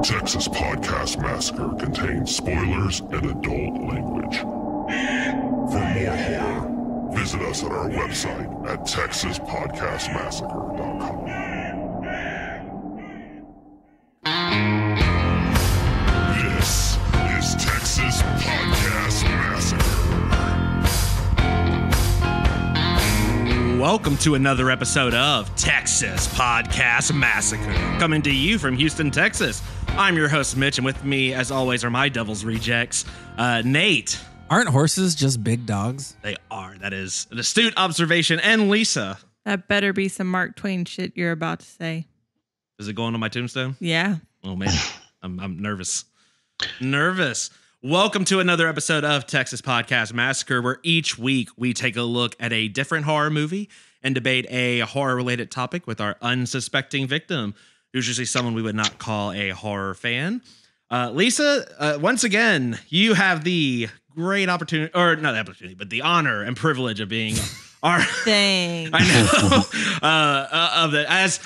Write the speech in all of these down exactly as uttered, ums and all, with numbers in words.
Texas Podcast Massacre contains spoilers and adult language. For more horror, visit us at our website at texas podcast massacre dot com. This is Texas Podcast Massacre. Welcome to another episode of Texas Podcast Massacre, coming to you from Houston, Texas. I'm your host, Mitch, and with me, as always, are my Devil's Rejects. Uh, Nate. Aren't horses just big dogs? They are. That is an astute observation. And Lisa. That better be some Mark Twain shit you're about to say. Is it going on my tombstone? Yeah. Oh, man. I'm, I'm nervous. Nervous. Welcome to another episode of Texas Podcast Massacre, where each week we take a look at a different horror movie and debate a horror-related topic with our unsuspecting victim, who's usually someone we would not call a horror fan. Uh, Lisa, uh, once again, you have the great opportunity, or not the opportunity, but the honor and privilege of being our... Thanks. I know. uh, uh, of the, as,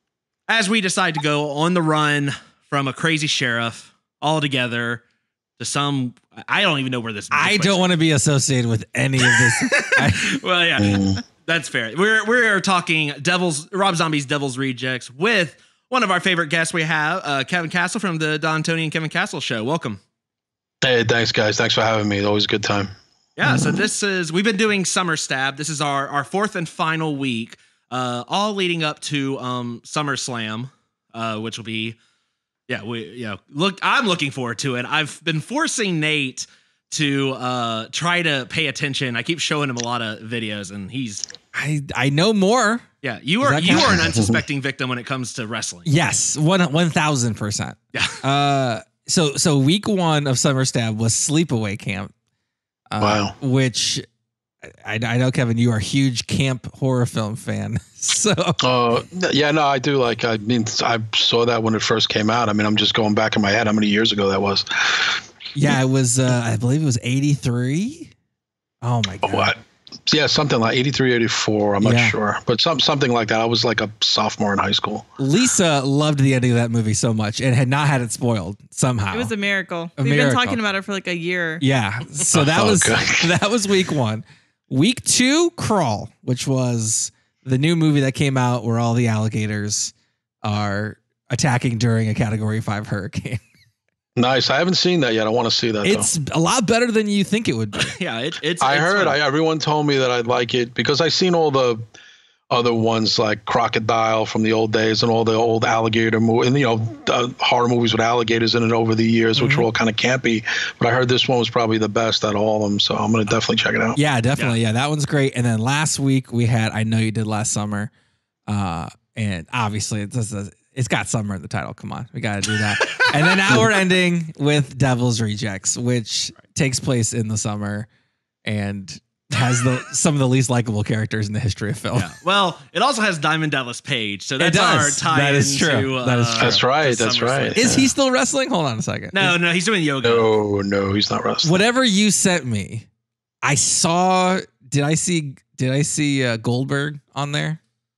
as we decide to go on the run from a crazy sheriff all together to some... I don't even know where this... I don't want to be associated with any of this. I, well, yeah, mm. That's fair. We're we're talking Devil's Rob Zombie's Devil's Rejects with one of our favorite guests we have, uh, Kevin Castle from the Don Tony and Kevin Castle Show. Welcome. Hey, thanks, guys. Thanks for having me. It's always a good time. Yeah, so this is, we've been doing SummerStab. This is our, our fourth and final week, uh, all leading up to um, SummerSlam, uh, which will be, yeah, we, you know, look, I'm looking forward to it. I've been forcing Nate to uh, try to pay attention. I keep showing him a lot of videos, and he's... I I know more. Yeah, you are you are an unsuspecting victim when it comes to wrestling. Yes, one one thousand percent. Yeah. Uh, so so week one of SummerStab was Sleepaway Camp. Uh, wow. Which I, I know, Kevin, you are a huge camp horror film fan. So. Uh, yeah, no, I do. Like, I mean, I saw that when it first came out. I mean, I'm just going back in my head how many years ago that was. Yeah, it was. Uh, I believe it was eighty-three. Oh my god. What? Yeah, something like eighty-three, eighty-four. I'm not yeah. sure, but some something like that. I was like a sophomore in high school. Lisa loved the ending of that movie so much and had not had it spoiled somehow. It was a miracle. A We've miracle. been talking about it for like a year. Yeah. So that oh, was okay. that was week one. Week two, Crawl, which was the new movie that came out where all the alligators are attacking during a Category Five hurricane. Nice. I haven't seen that yet. I want to see that. It's though. a lot better than you think it would be. Yeah, it, it's. I it's heard. I, everyone told me that I'd like it because I seen all the other ones like Crocodile from the old days and all the old alligator movies and you know uh, horror movies with alligators in it over the years, mm-hmm. which were all kind of campy. But I heard this one was probably the best out of all of them, so I'm gonna definitely check it out. Yeah, definitely. Yeah, yeah that one's great. And then last week we had I Know You Did Last Summer, uh, and obviously it's a, it's got summer in the title. Come on, we got to do that. And then now we're ending with Devil's Rejects, which right. takes place in the summer and has the some of the least likable characters in the history of film. Yeah. Well, it also has Diamond Dallas Page, so that's our tie that is into, true. That is uh, true. That's right. That's right. Is he still wrestling? Hold on a second. No, is, no, he's doing yoga. No, no, he's not wrestling. Whatever you sent me, I saw. Did I see? Did I see uh, Goldberg on there?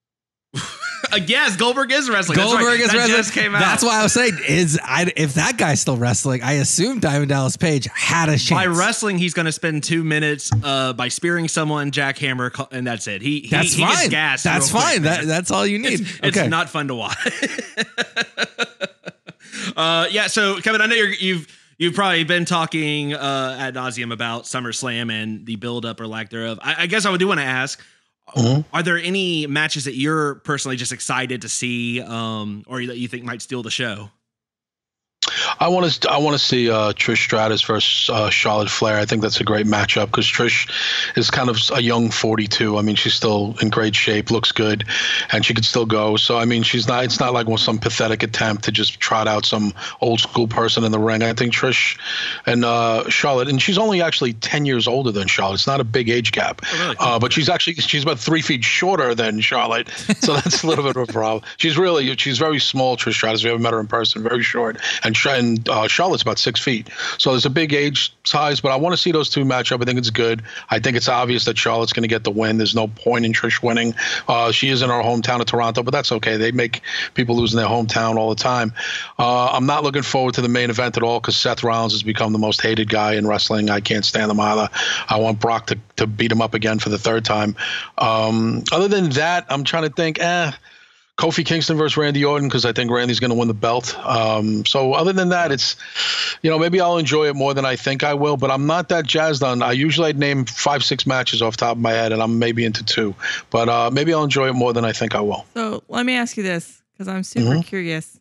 Uh, yes, Goldberg is wrestling. Goldberg That's right. is that wrestling. Just came out. That's why I was saying is I, if that guy's still wrestling, I assume Diamond Dallas Page had a chance. By wrestling, he's going to spend two minutes uh, by spearing someone, jackhammer, and that's it. He, he that's he fine. Gets gassed that's real fine. Quick, that that's all you need. It's, it's okay. not fun to watch. uh, yeah. So Kevin, I know you're, you've you've probably been talking uh, ad nauseum about SummerSlam and the buildup or lack thereof. I, I guess I do want to ask. Mm-hmm. Are there any matches that you're personally just excited to see, um, or that you think might steal the show? I want to I want to see uh, Trish Stratus versus uh, Charlotte Flair. I think that's a great matchup because Trish is kind of a young forty-two. I mean, she's still in great shape, looks good, and she could still go. So I mean, she's not. It's not like some pathetic attempt to just trot out some old school person in the ring. I think Trish and uh, Charlotte, and she's only actually ten years older than Charlotte. It's not a big age gap, oh, really? uh, but she's actually she's about three feet shorter than Charlotte. So that's a little bit of a problem. She's really she's very small. Trish Stratus. We haven't met her in person. Very short, and and and uh, Charlotte's about six feet. So there's a big age size, but I want to see those two match up. I think it's good. I think it's obvious that Charlotte's going to get the win. There's no point in Trish winning. Uh, she is in her hometown of Toronto, but that's okay. They make people lose in their hometown all the time. Uh, I'm not looking forward to the main event at all because Seth Rollins has become the most hated guy in wrestling. I can't stand him either. I want Brock to, to beat him up again for the third time. Um, other than that, I'm trying to think, eh, Kofi Kingston versus Randy Orton because I think Randy's going to win the belt. Um, so other than that, it's, you know, maybe I'll enjoy it more than I think I will, but I'm not that jazzed on. I usually I'd name five, six matches off the top of my head, and I'm maybe into two. But uh, maybe I'll enjoy it more than I think I will. So let me ask you this because I'm super Mm-hmm. curious.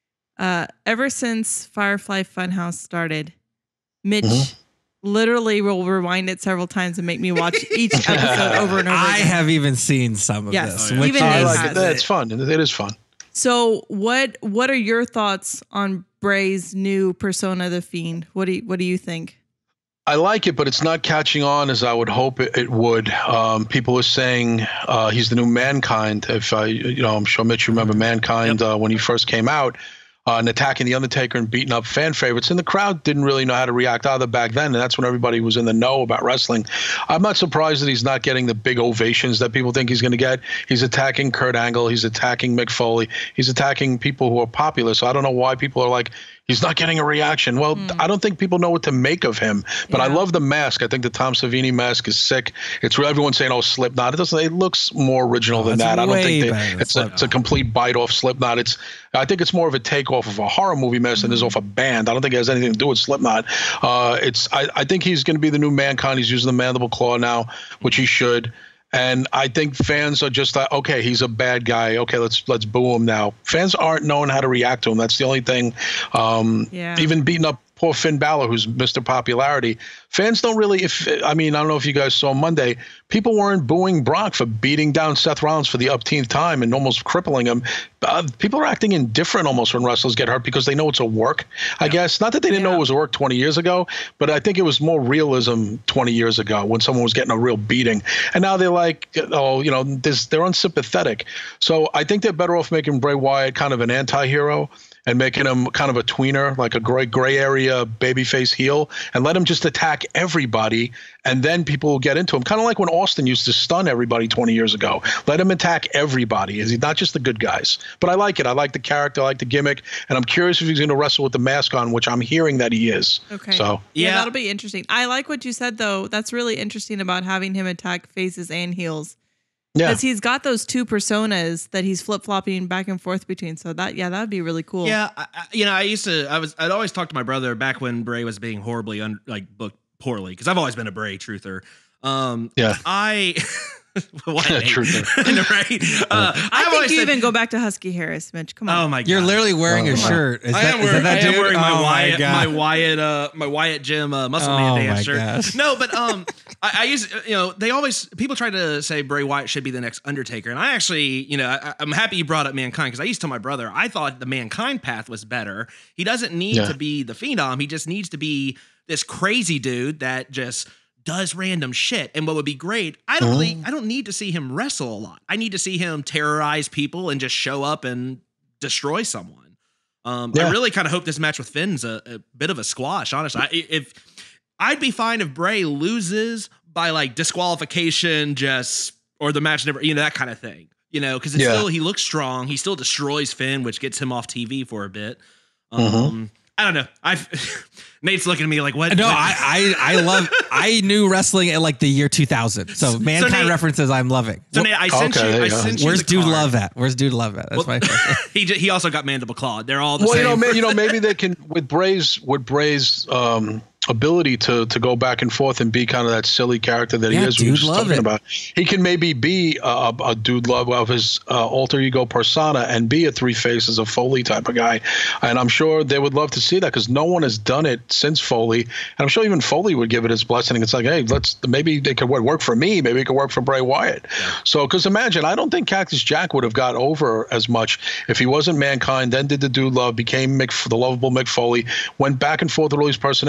Uh, ever since Firefly Funhouse started, Mitch Mm-hmm. literally will rewind it several times and make me watch each episode over and over I again. have even seen some of Yes. this. Oh, yeah. which Even I Nate is- like has it. it. It's fun. It is fun. So what what are your thoughts on Bray's new persona, The Fiend? What do you, what do you think? I like it, but it's not catching on as I would hope it, it would. Um, people are saying uh, he's the new Mankind. If I, you know, I'm sure Mitch, you remember Mankind uh, when he first came out. Uh, and attacking the Undertaker and beating up fan favorites. And the crowd didn't really know how to react either back then. And that's when everybody was in the know about wrestling. I'm not surprised that he's not getting the big ovations that people think he's going to get. He's attacking Kurt Angle. He's attacking Mick Foley. He's attacking people who are popular. So I don't know why people are like, he's not getting a reaction. Well, mm. I don't think people know what to make of him. But yeah. I love the mask. I think the Tom Savini mask is sick. It's everyone's saying, oh, Slipknot. It doesn't. It looks more original oh, than that. I don't think they, it's a, it's a complete bite off Slipknot. It's I think it's more of a takeoff of a horror movie mask than it is off a band. I don't think it has anything to do with Slipknot. Uh, it's I, I think he's going to be the new Mankind. He's using the mandible claw now, which he should. And I think fans are just like, okay, he's a bad guy. Okay, let's let's boo him now. Fans aren't knowing how to react to him. That's the only thing. Um, yeah. Even beating up poor Finn Balor, who's Mister Popularity. Fans don't really, if I mean, I don't know if you guys saw Monday, people weren't booing Brock for beating down Seth Rollins for the upteenth time and almost crippling him. Uh, people are acting indifferent almost when wrestlers get hurt because they know it's a work, I yeah. guess. Not that they didn't yeah. know it was a work twenty years ago, but I think it was more realism twenty years ago when someone was getting a real beating. And now they're like, oh, you know, this, they're unsympathetic. So I think they're better off making Bray Wyatt kind of an anti-hero and making him kind of a tweener, like a gray gray area babyface heel, and let him just attack everybody, and then people will get into him. Kind of like when Austin used to stun everybody twenty years ago. Let him attack everybody. Is he not just the good guys? But I like it. I like the character. I like the gimmick, and I'm curious if he's going to wrestle with the mask on, which I'm hearing that he is. Okay. So yeah, yeah, that'll be interesting. I like what you said though. That's really interesting about having him attack faces and heels. Yeah, because he's got those two personas that he's flip flopping back and forth between. So that, yeah, that would be really cool. Yeah, I, you know, I used to, I was, I'd always talk to my brother back when Bray was being horribly un, like booked poorly because I've always been a Bray truther. Um, yeah, I. Why truther, right? Uh, I think you said, even go back to Husky Harris, Mitch. Come on. Oh my god, you're literally wearing oh, a shirt. Is I that, am is wearing, that, that I am wearing my oh Wyatt, my, my Wyatt, uh, my Wyatt Gym uh, Muscle oh Man dance shirt. Gosh. No, but um, I, I used, you know, they always people try to say Bray Wyatt should be the next Undertaker, and I actually, you know, I, I'm happy you brought up Mankind because I used to tell my brother I thought the Mankind path was better. He doesn't need yeah. to be the Phenom. He just needs to be this crazy dude that just does random shit. And what would be great, I don't really, I don't need to see him wrestle a lot. I need to see him terrorize people and just show up and destroy someone. Um, yeah. I really kind of hope this match with Finn's a, a bit of a squash, honestly. I, if I'd be fine if Bray loses by like disqualification, just, or the match never, you know, that kind of thing, you know, because it's yeah. still, he looks strong. He still destroys Finn, which gets him off T V for a bit. Um, mm-hmm. I don't know. I've Nate's looking at me like, what? No, what? I, I, I love, I knew wrestling at like the year two thousand. So Mankind so Nate, references I'm loving. So Nate, I sent okay, you, I you sent you Where's the Dude card. Love at? Where's Dude Love at? That's well, my he he also got Mandible Claw. They're all the well, same. you know, man, you know, maybe they can with Bray's with Bray's um, ability to to go back and forth and be kind of that silly character that he yeah, is. Dude We were just Love talking it. about. He can maybe be a, a Dude Love of his uh, alter ego persona and be a Three Faces of Foley type of guy. And I'm sure they would love to see that because no one has done it since Foley. And I'm sure even Foley would give it his blessing. It's like, hey, let's maybe it could work for me. Maybe it could work for Bray Wyatt. Yeah. So, because imagine, I don't think Cactus Jack would have got over as much if he wasn't Mankind, then did the Dude Love, became Mick, the lovable Mick Foley, went back and forth with all these personalities. Then he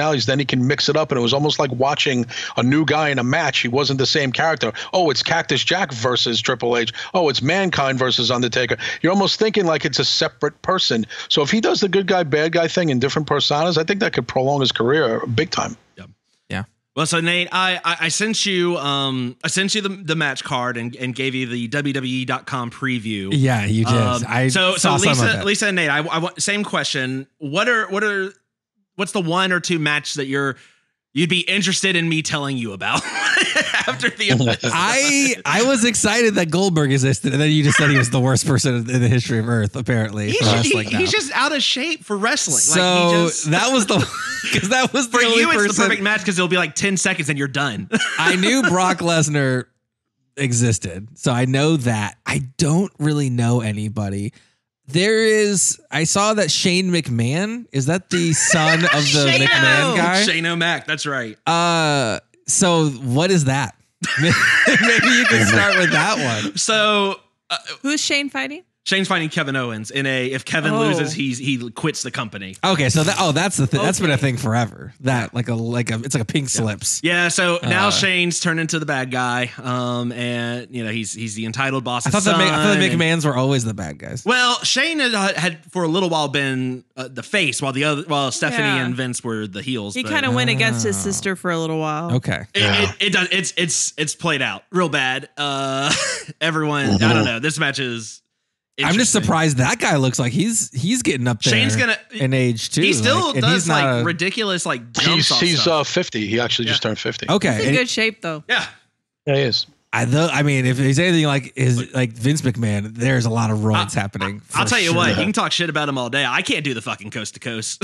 can mix it up, and it was almost like watching a new guy in a match. He wasn't the same character. Oh, it's Cactus Jack versus Triple H. Oh, it's Mankind versus Undertaker. You're almost thinking like it's a separate person. So if he does the good guy, bad guy thing in different personas, I think that could prolong his career big time. Yep. Yeah. Well, so Nate, I, I I sent you um I sent you the, the match card and, and gave you the W W E dot com preview. Yeah, you did. Um, I so saw so some of Lisa it. Lisa and Nate, I, I want same question. What are what are what's the one or two match that you're you'd be interested in me telling you about after the event? I I was excited that Goldberg existed, and then you just said he was the worst person in the history of Earth, apparently. He's, for he- wrestling now. he's just out of shape for wrestling. so like he just, that was the because that was the for only you, it's person. the perfect match because it'll be like ten seconds and you're done. I knew Brock Lesnar existed, so I know that. I don't really know anybody. There is, I saw that Shane McMahon, is that the son of the Shane-O. McMahon guy? Shane O'Mac, that's right. Uh, so what is that? Maybe you can start with that one. So uh, Who's Shane fighting? Shane's fighting Kevin Owens in a if Kevin Oh. loses, he's he quits the company. Okay, so that oh, that's the thing. That's been a Okay. thing forever. That like a like a it's like a pink slips. Yeah, so now Uh, Shane's turned into the bad guy, um, and you know he's he's the entitled boss. I thought the son, Ma- I thought the and- McMahons were always the bad guys. Well, Shane had, uh, had for a little while been uh, the face, while the other while Stephanie Yeah. and Vince were the heels. He but kind of went against his Oh. sister for a little while. Okay. It, Yeah. it, it does. It's it's it's played out real bad. Uh, everyone, I don't know. This match is. I'm just interesting. surprised that guy looks like he's he's getting up there. Shane's gonna in age too. He still like, and does he's not like a- ridiculous like jumps He's off he's stuff. uh, fifty. He actually just Yeah. turned fifty. Okay. He's in and- good shape though. yeah. Yeah, he is. I though I mean, if he's anything like is like Vince McMahon, there's a lot of roids happening. I'll for tell you sure. what, you can talk shit about him all day. I can't do the fucking coast to coast.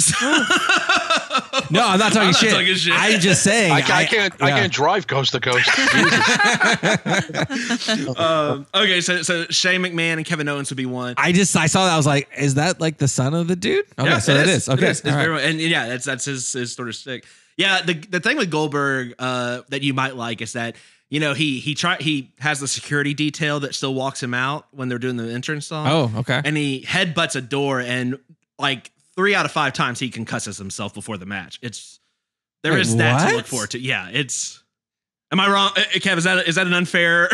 No, I'm not talking, I'm not shit. talking shit. I'm just saying. I, ca- I can't. I yeah. can't drive coast to coast. Jesus. um, okay, so so Shane McMahon and Kevin Owens would be one. I just I saw that I was like, is that like the son of the dude? Okay, Yeah, so it is. Okay, It is. It's all right. very, and yeah, that's that's his his sort of stick. Yeah, the the thing with Goldberg uh, that you might like is that you know he he try he has the security detail that still walks him out when they're doing the entrance song. Oh, okay. And he headbutts a door, and like three out of five times he concusses himself before the match. It's there Wait, is that to what? look forward to. Yeah, it's. Am I wrong, uh, Kev? Is that is that an unfair?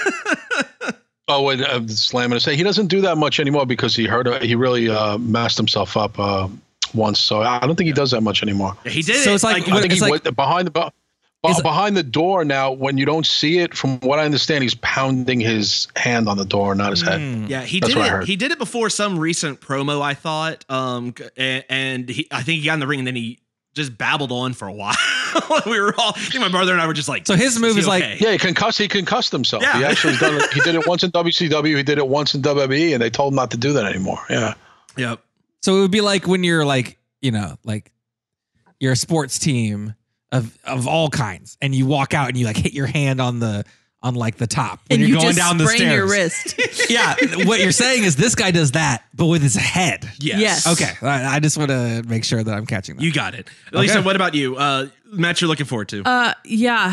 Oh, and uh, Slam to say he doesn't do that much anymore because he hurt. He really uh, messed himself up uh, once. So I don't think he does that much anymore. He did So it. it's like- I think It's he like- went behind the be- Is- behind the door now. When you don't see it, from what I understand, he's pounding his hand on the door, not his head. Mm. Yeah, he That's did what I it. heard. He did it before some recent promo, I thought. Um, and, and he, I think he got in the ring and then he just babbled on for a while. we were all, I think my brother and I were just like, So his move he is like- okay? Yeah, he concussed. He concussed himself. Yeah. He actually done it. He did it once in W C W. He did it once in W W E, and they told him not to do that anymore. Yeah. Yep. So it would be like when you're like, you know, like you're a sports team of of all kinds, and you walk out and you like hit your hand on the on like the top when And you're you going just down the sprain stairs. your wrist. Yeah, what you're saying is this guy does that, but with his head. Yes. Yes. Okay, I, I just want to make sure that I'm catching that. You got it. Lisa, Okay. what about you? Uh, match you're looking forward to? Uh, yeah.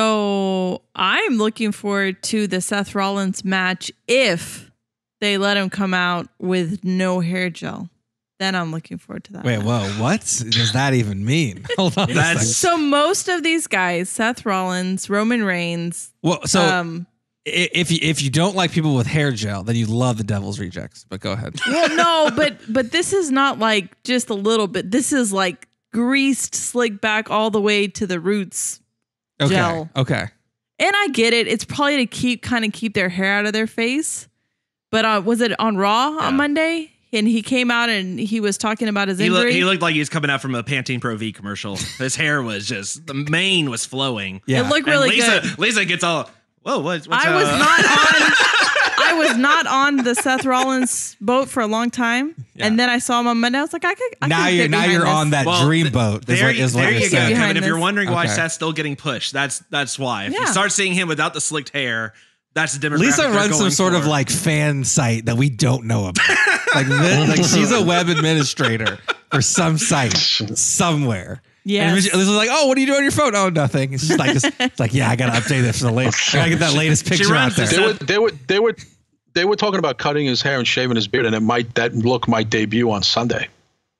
So I'm looking forward to the Seth Rollins match if they let him come out with no hair gel. Then I'm looking forward to that. Wait, match. whoa, what does that even mean? Hold on. a That's- second. So most of these guys, Seth Rollins, Roman Reigns, Well, so um, i- if you if you don't like people with hair gel, then you love the Devil's Rejects. But go ahead. well, no, but but this is not like just a little bit. This is like greased, slick back all the way to the roots. Okay. Gel. Okay. And I get it. It's probably to keep kind of keep their hair out of their face. But uh, was it on Raw Yeah. on Monday? And he came out and he was talking about his he, injury. look, he looked like he was coming out from a Pantene Pro V commercial. His hair was just, the mane was flowing. Yeah. It looked And really Lisa, good. Lisa gets all, whoa, what, what's I was uh, not on. I was not on the Seth Rollins boat for a long time, Yeah. and then I saw him on Monday. I was like, I could. I now could you're get now behind you're this. on that Well, dream th- boat. Is There, what, is what there you're you go, saying. Behind Kevin. If you're this. wondering why Okay. Seth's still getting pushed, that's that's why. If you Yeah. start seeing him without the slicked hair, that's the demographic. Lisa they're runs some going sort of for. like fan site that we don't know about. like, this, like she's a web administrator for some site somewhere. Yes. And Lisa was like, "Oh, what do you do on your phone? Oh, nothing." It's just like this. It's like, yeah, I gotta update this for the latest. I gotta get that latest She picture runs out the there. They were they were they were they were talking about cutting his hair and shaving his beard, and it might that look might debut on Sunday.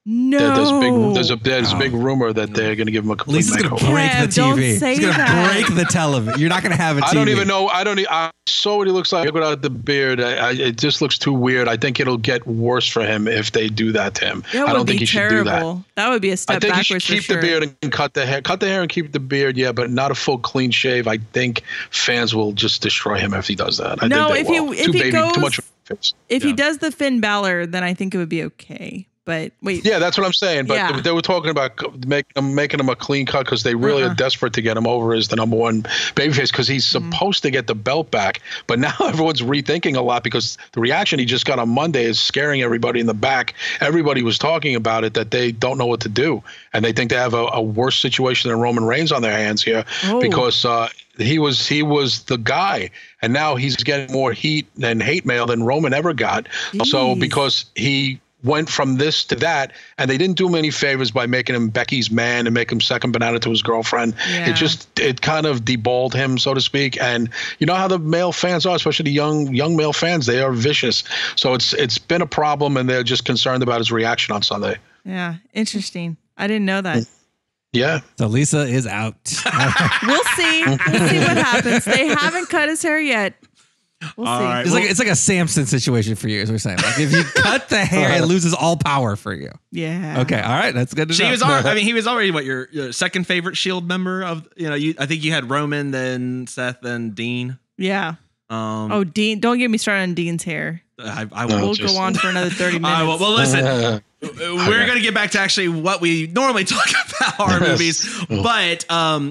No. There- There's a big, there's a there's Oh. a big rumor that they're going to give him a complete Lisa's gonna makeover. break the Kev, don't T V. say She's gonna that. break the television. You're not gonna have a T V. I don't even know. I don't. e- I saw what he looks like without the beard. I, I, it just looks too weird. I think it'll get worse for him if they do that to him. That I would don't be think he terrible. should do that. That would be a step I think he backwards should keep for sure. the beard and cut the hair. Cut the hair and keep the beard, yeah, but not a full clean shave. I think fans will just destroy him if he does that. I No, think they if he- will. if too he baby, goes- too much face. If he Yeah. does the Finn Balor, then I think it would be okay. But wait, Yeah, that's what I'm saying. But Yeah. they were talking about making him, making him a clean cut because they really Uh-uh. are desperate to get him over as the number one babyface because he's Mm-hmm. supposed to get the belt back. But now everyone's rethinking a lot because the reaction he just got on Monday is scaring everybody in the back. Everybody was talking about it, that they don't know what to do. And they think they have a, a worse situation than Roman Reigns on their hands here Oh. because uh, he was he was the guy. And now he's getting more heat and hate mail than Roman ever got. So Jeez. because he went from this to that, and they didn't do him any favors by making him Becky's man and make him second banana to his girlfriend. Yeah. It just it kind of deballed him, so to speak. And you know how the male fans are, especially the young young male fans, they are vicious. So it's it's been a problem, and they're just concerned about his reaction on Sunday. yeah, interesting. I didn't know that. Yeah. So Lisa is out. We'll see. We'll see what happens. They haven't cut his hair yet. We'll All see. right. It's like it's like a Samson situation for you, as we're saying. Like if you cut the hair, it loses all power for you. Yeah. Okay, all right, that's good to She know. was already, I mean, he was already what your, your second favorite Shield member of, you know, you, I think you had Roman, then Seth, then Dean. Yeah. Um, Oh, Dean! Don't get me started on Dean's hair. I, I No, will. We'll just- go on for another thirty minutes. All right, well, well, listen, we're going to get back to actually what we normally talk about horror movies. But um,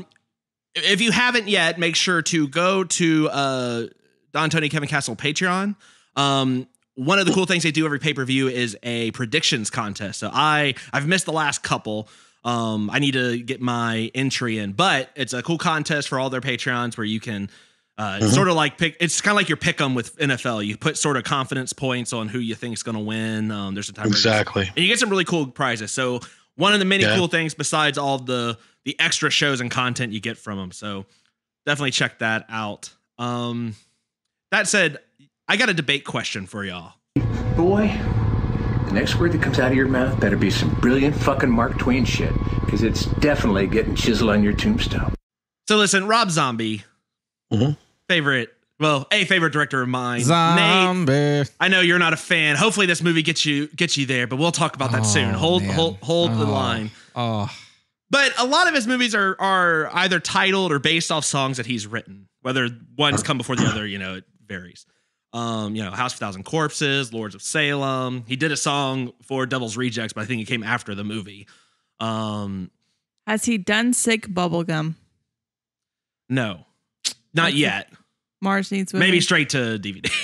if you haven't yet, make sure to go to uh, Don, Tony, Kevin Castle Patreon. Um, one of the cool things they do every pay-per-view is a predictions contest. So I, I've missed the last couple. Um, I need to get my entry in, but it's a cool contest for all their Patreons where you can uh, Mhm. sort of like pick. It's kind of like your pick 'em with N F L. You put sort of confidence points on who you think is going to win. Um, there's a time Exactly. and you get some really cool prizes. So one of the many Yeah. cool things besides all the the extra shows and content you get from them. So definitely check that out. Um, that said, I got a debate question for y'all. Boy, the next word that comes out of your mouth better be some brilliant fucking Mark Twain shit, because it's definitely getting chiseled on your tombstone. So listen, Rob Zombie, Mhm. favorite, well, a favorite director of mine. Nate, Zombie. I know you're not a fan. Hopefully this movie gets you gets you there, but we'll talk about that Oh, soon. Hold man. hold hold the Oh. line. Oh, But a lot of his movies are are either titled or based off songs that he's written. Whether one's come before the other, you know, it varies. Um, you know, House of a Thousand Corpses, Lords of Salem. He did a song for Devil's Rejects, but I think it came after the movie. Um, Has he done Sick Bubblegum? no, not Okay. yet. Mars Needs Women. Maybe straight to D V D.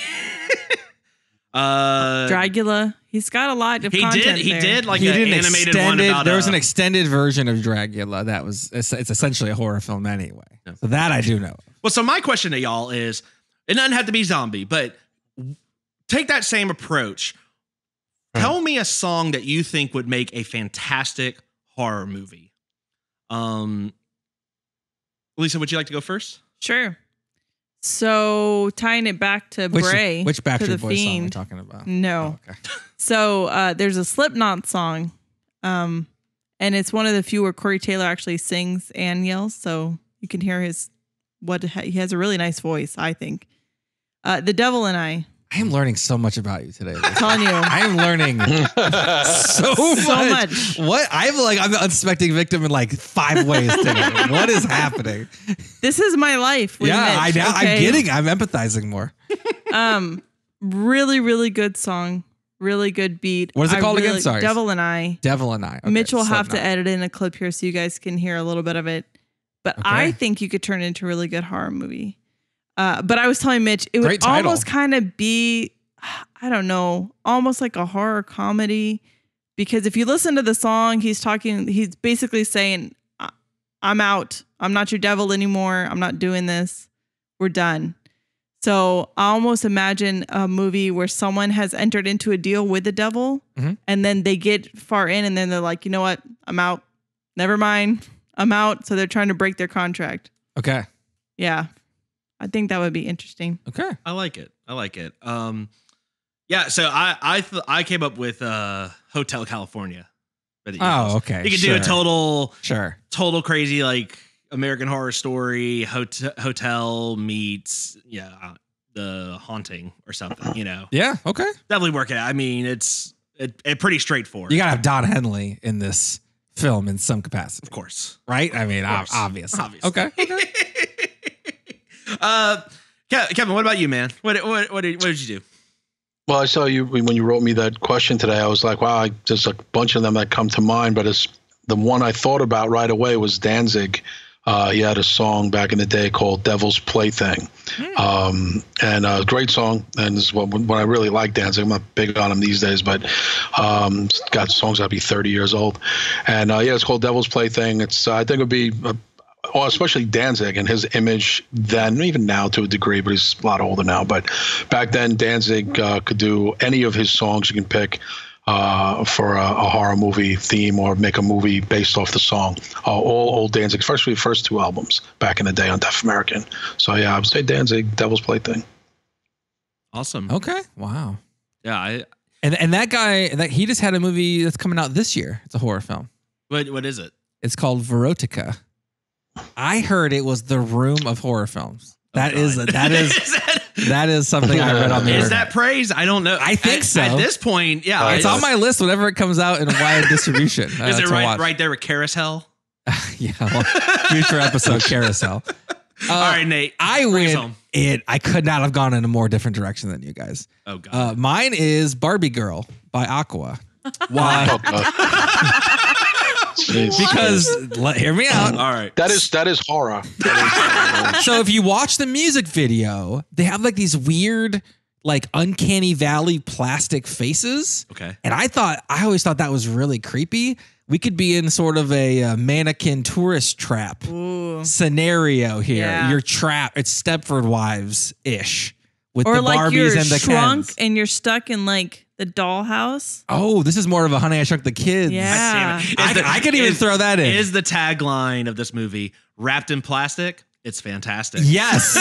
uh, Dragula. He's got a lot of he content did. He there. did like he an did an animated one extended. about. There was uh, an extended version of Dragula that was. It's, it's essentially a horror film anyway. No. So that I do know. Well, so my question to y'all is, it doesn't have to be zombie, but take that same approach. Tell me a song that you think would make a fantastic horror movie. Um, Lisa, would you like to go first? Sure. So tying it back to Which Bray, which to the Backstreet Boys song are we Fiend. talking about? No. Oh, okay. So uh, there's a Slipknot song, um, and it's one of the few where Corey Taylor actually sings and yells, so you can hear his what he has a really nice voice, I think. Uh, The Devil and I. I am learning so much about you today. Lisa. I'm telling you, I am learning so, So much. much. What I'm like, I'm the unsuspecting victim in like five ways today. What is happening? this is my life. with yeah, I Mitch, now okay? I'm getting. I'm empathizing more. Um, really, really good song. Really good beat. What is it I called again? really- Sorry. Devil and I. Devil and I. Okay, Mitch will have to Slipknot. edit in a clip here so you guys can hear a little bit of it. But Okay. I think you could turn it into a really good horror movie. Uh, but I was telling Mitch, it would Great title. almost kind of be, I don't know, almost like a horror comedy. Because if you listen to the song, he's talking, he's basically saying, "I- I'm out. I'm not your devil anymore. I'm not doing this. We're done. So I almost imagine a movie where someone has entered into a deal with the devil Mhm. and then they get far in and then they're like, you know what? I'm out. Never mind. I'm out. So they're trying to break their contract. Okay. Yeah. I think that would be interesting. Okay. I like it. I like it. Um, yeah. So I I th- I came up with uh, Hotel California. But, you Oh, know, okay, You could sure. do a total, Sure. total crazy like American Horror Story hotel, hotel meets yeah uh, the Haunting or something. You know, Yeah. Okay. definitely work it out. I mean, it's it, it pretty straightforward. You gotta have Don Henley in this film in some capacity, of course, right? I mean, ob- course. obvious. Obviously. Okay. Okay. uh, Ke- Kevin, what about you, man? What what what did, what did you do? Well, I saw you when you wrote me that question today. I was like, wow, I, there's a bunch of them that come to mind, but it's the one I thought about right away was Danzig. Uh, he had a song back in the day called Devil's Plaything. Mm. Um, and a great song. And this is what, what I really like Danzig. I'm not big on him these days, but um, got songs that'll be thirty years old. And uh, yeah, it's called Devil's Plaything. It's uh, I think it would be, uh, well, especially Danzig and his image then, even now to a degree, but he's a lot older now. But back then, Danzig uh, could do any of his songs you can pick. Uh, for a, a horror movie theme or make a movie based off the song. Uh, all old Danzig, especially the first two albums back in the day on Deaf American. So yeah, I would say Danzig, Devil's Plaything. Awesome. Okay. Wow. Yeah. I, And and that guy, that he just had a movie that's coming out this year. It's a horror film. what what is it? It's called Verotica. I heard it was the room of horror films. That Oh, is God. that is Is that- that is something I read on the Is internet. that praise? I don't know. I think at, so. At this point, yeah. It's on my list whenever it comes out in a wide distribution. Uh, Is it to right, watch. right there with Carousel? Yeah. Well, future episode carousel. Uh, All right, Nate. I bring us win home. it. I could not have gone in a more different direction than you guys. Oh God. Uh, mine is Barbie Girl by Aqua. Why? Oh, God. Jeez. Because let, hear me out. All right. that is that is horror. That is, So if you watch the music video, they have like these weird, like uncanny valley plastic faces. Okay. And I thought, I always thought that was really creepy. We could be in sort of a, uh mannequin tourist trap Ooh. scenario here. Yeah. You're trapped. It's Stepford Wives ish with Or the like Barbies you're and the shrunk Kens. and you're stuck in like the dollhouse. Oh, this is more of a Honey I Shrunk the Kids. Yeah. Damn it. Is I, the- I could even is- throw that in. Is the tagline of this movie wrapped in plastic? It's fantastic. Yes.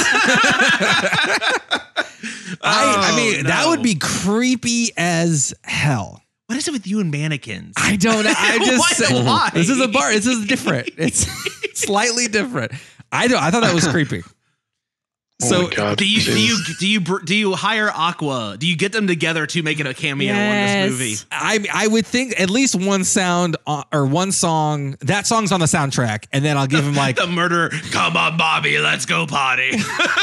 I, I mean, Oh, that no. would be creepy as hell. What is it with you and mannequins? I don't know. I just Why- said, why? this is a bar. This is different. It's slightly different. I don't. I thought that was creepy. oh So my God. Do you do Jeez. you do you br- do you hire Aqua? Do you get them together to make it a cameo Yes. in this movie? I I would think at least one sound on, or one song. That song's on the soundtrack, and then I'll give him like The murderer. Come on, Bobby, let's go potty.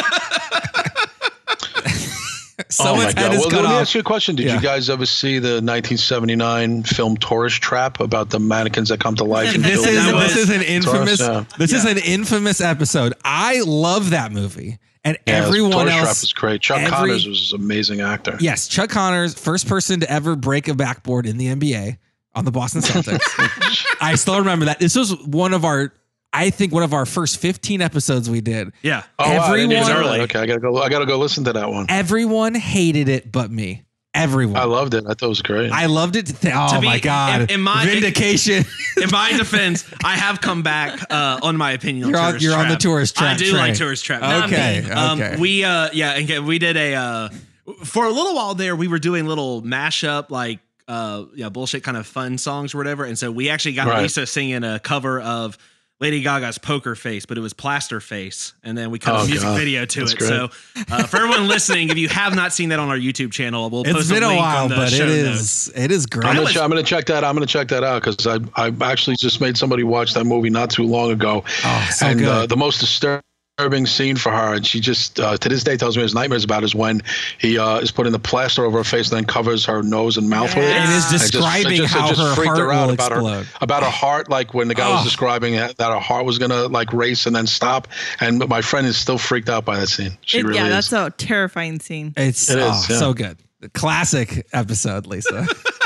Oh my someone's head God. is Well, cut let me off. ask you a question. Did Yeah. you guys ever see the nineteen seventy-nine film Tourist Trap about the mannequins that come to life? and This kill is people? this is an infamous. Tourist, yeah. This is Yeah. an infamous episode. I love that movie, and Yeah, everyone Tourist Trap else. was great. Chuck every- Connors was an amazing actor. Yes, Chuck Connors, first person to ever break a backboard in the N B A on the Boston Celtics. I still remember that. This was one of our, I think, one of our first fifteen episodes we did. Yeah. Oh, wow, I didn't even Everyone- know that. Okay, I gotta go. I gotta go listen to that one. Everyone hated it but me. Everyone. I loved it. I thought it was great. I loved it. Th- oh To be- my God. in- in my- Vindication. In my defense, I have come back uh, on my opinion on You're on- Tourist you're on Trap. the Tourist Trap I do train. like Tourist Trap. Not Okay, me. Um, okay. we uh yeah, and again, we did a uh for a little while there. We were doing little mashup like uh yeah bullshit kind of fun songs or whatever, and so we actually got Right. Lisa singing a cover of Lady Gaga's Poker Face, but it was Plaster Face, and then we cut Oh, a music God. video to That's it. great. So uh, for everyone listening, if you have not seen that on our YouTube channel, we'll It's post been a a link while, on the but show it notes. is, it is great. I'm gonna, was- ch- I'm gonna check that. I'm gonna check that out because I I actually just made somebody watch that movie not too long ago, Oh, so and good. uh, the most disturbing scene for her, and she just uh, to this day tells me his nightmares about is when he uh, is putting the plaster over her face and then covers her nose and mouth with it. Yeah. and is And just- describing it just- it how just her freaked heart will about explode. her about her heart, like when the guy Oh. was describing that, that her heart was gonna like race and then stop. And my friend is still freaked out by that scene. She It- really yeah, is. that's a terrifying scene. It's It is, oh, yeah. so good. The classic episode, Lisa.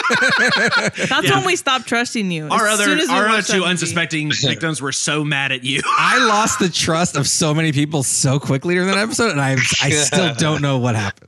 That's Yeah. when we stopped trusting you. Our As other soon as we our other watched that two movie. unsuspecting victims were so mad at you. I lost the trust of so many people so quickly during that episode, and I I still don't know what happened.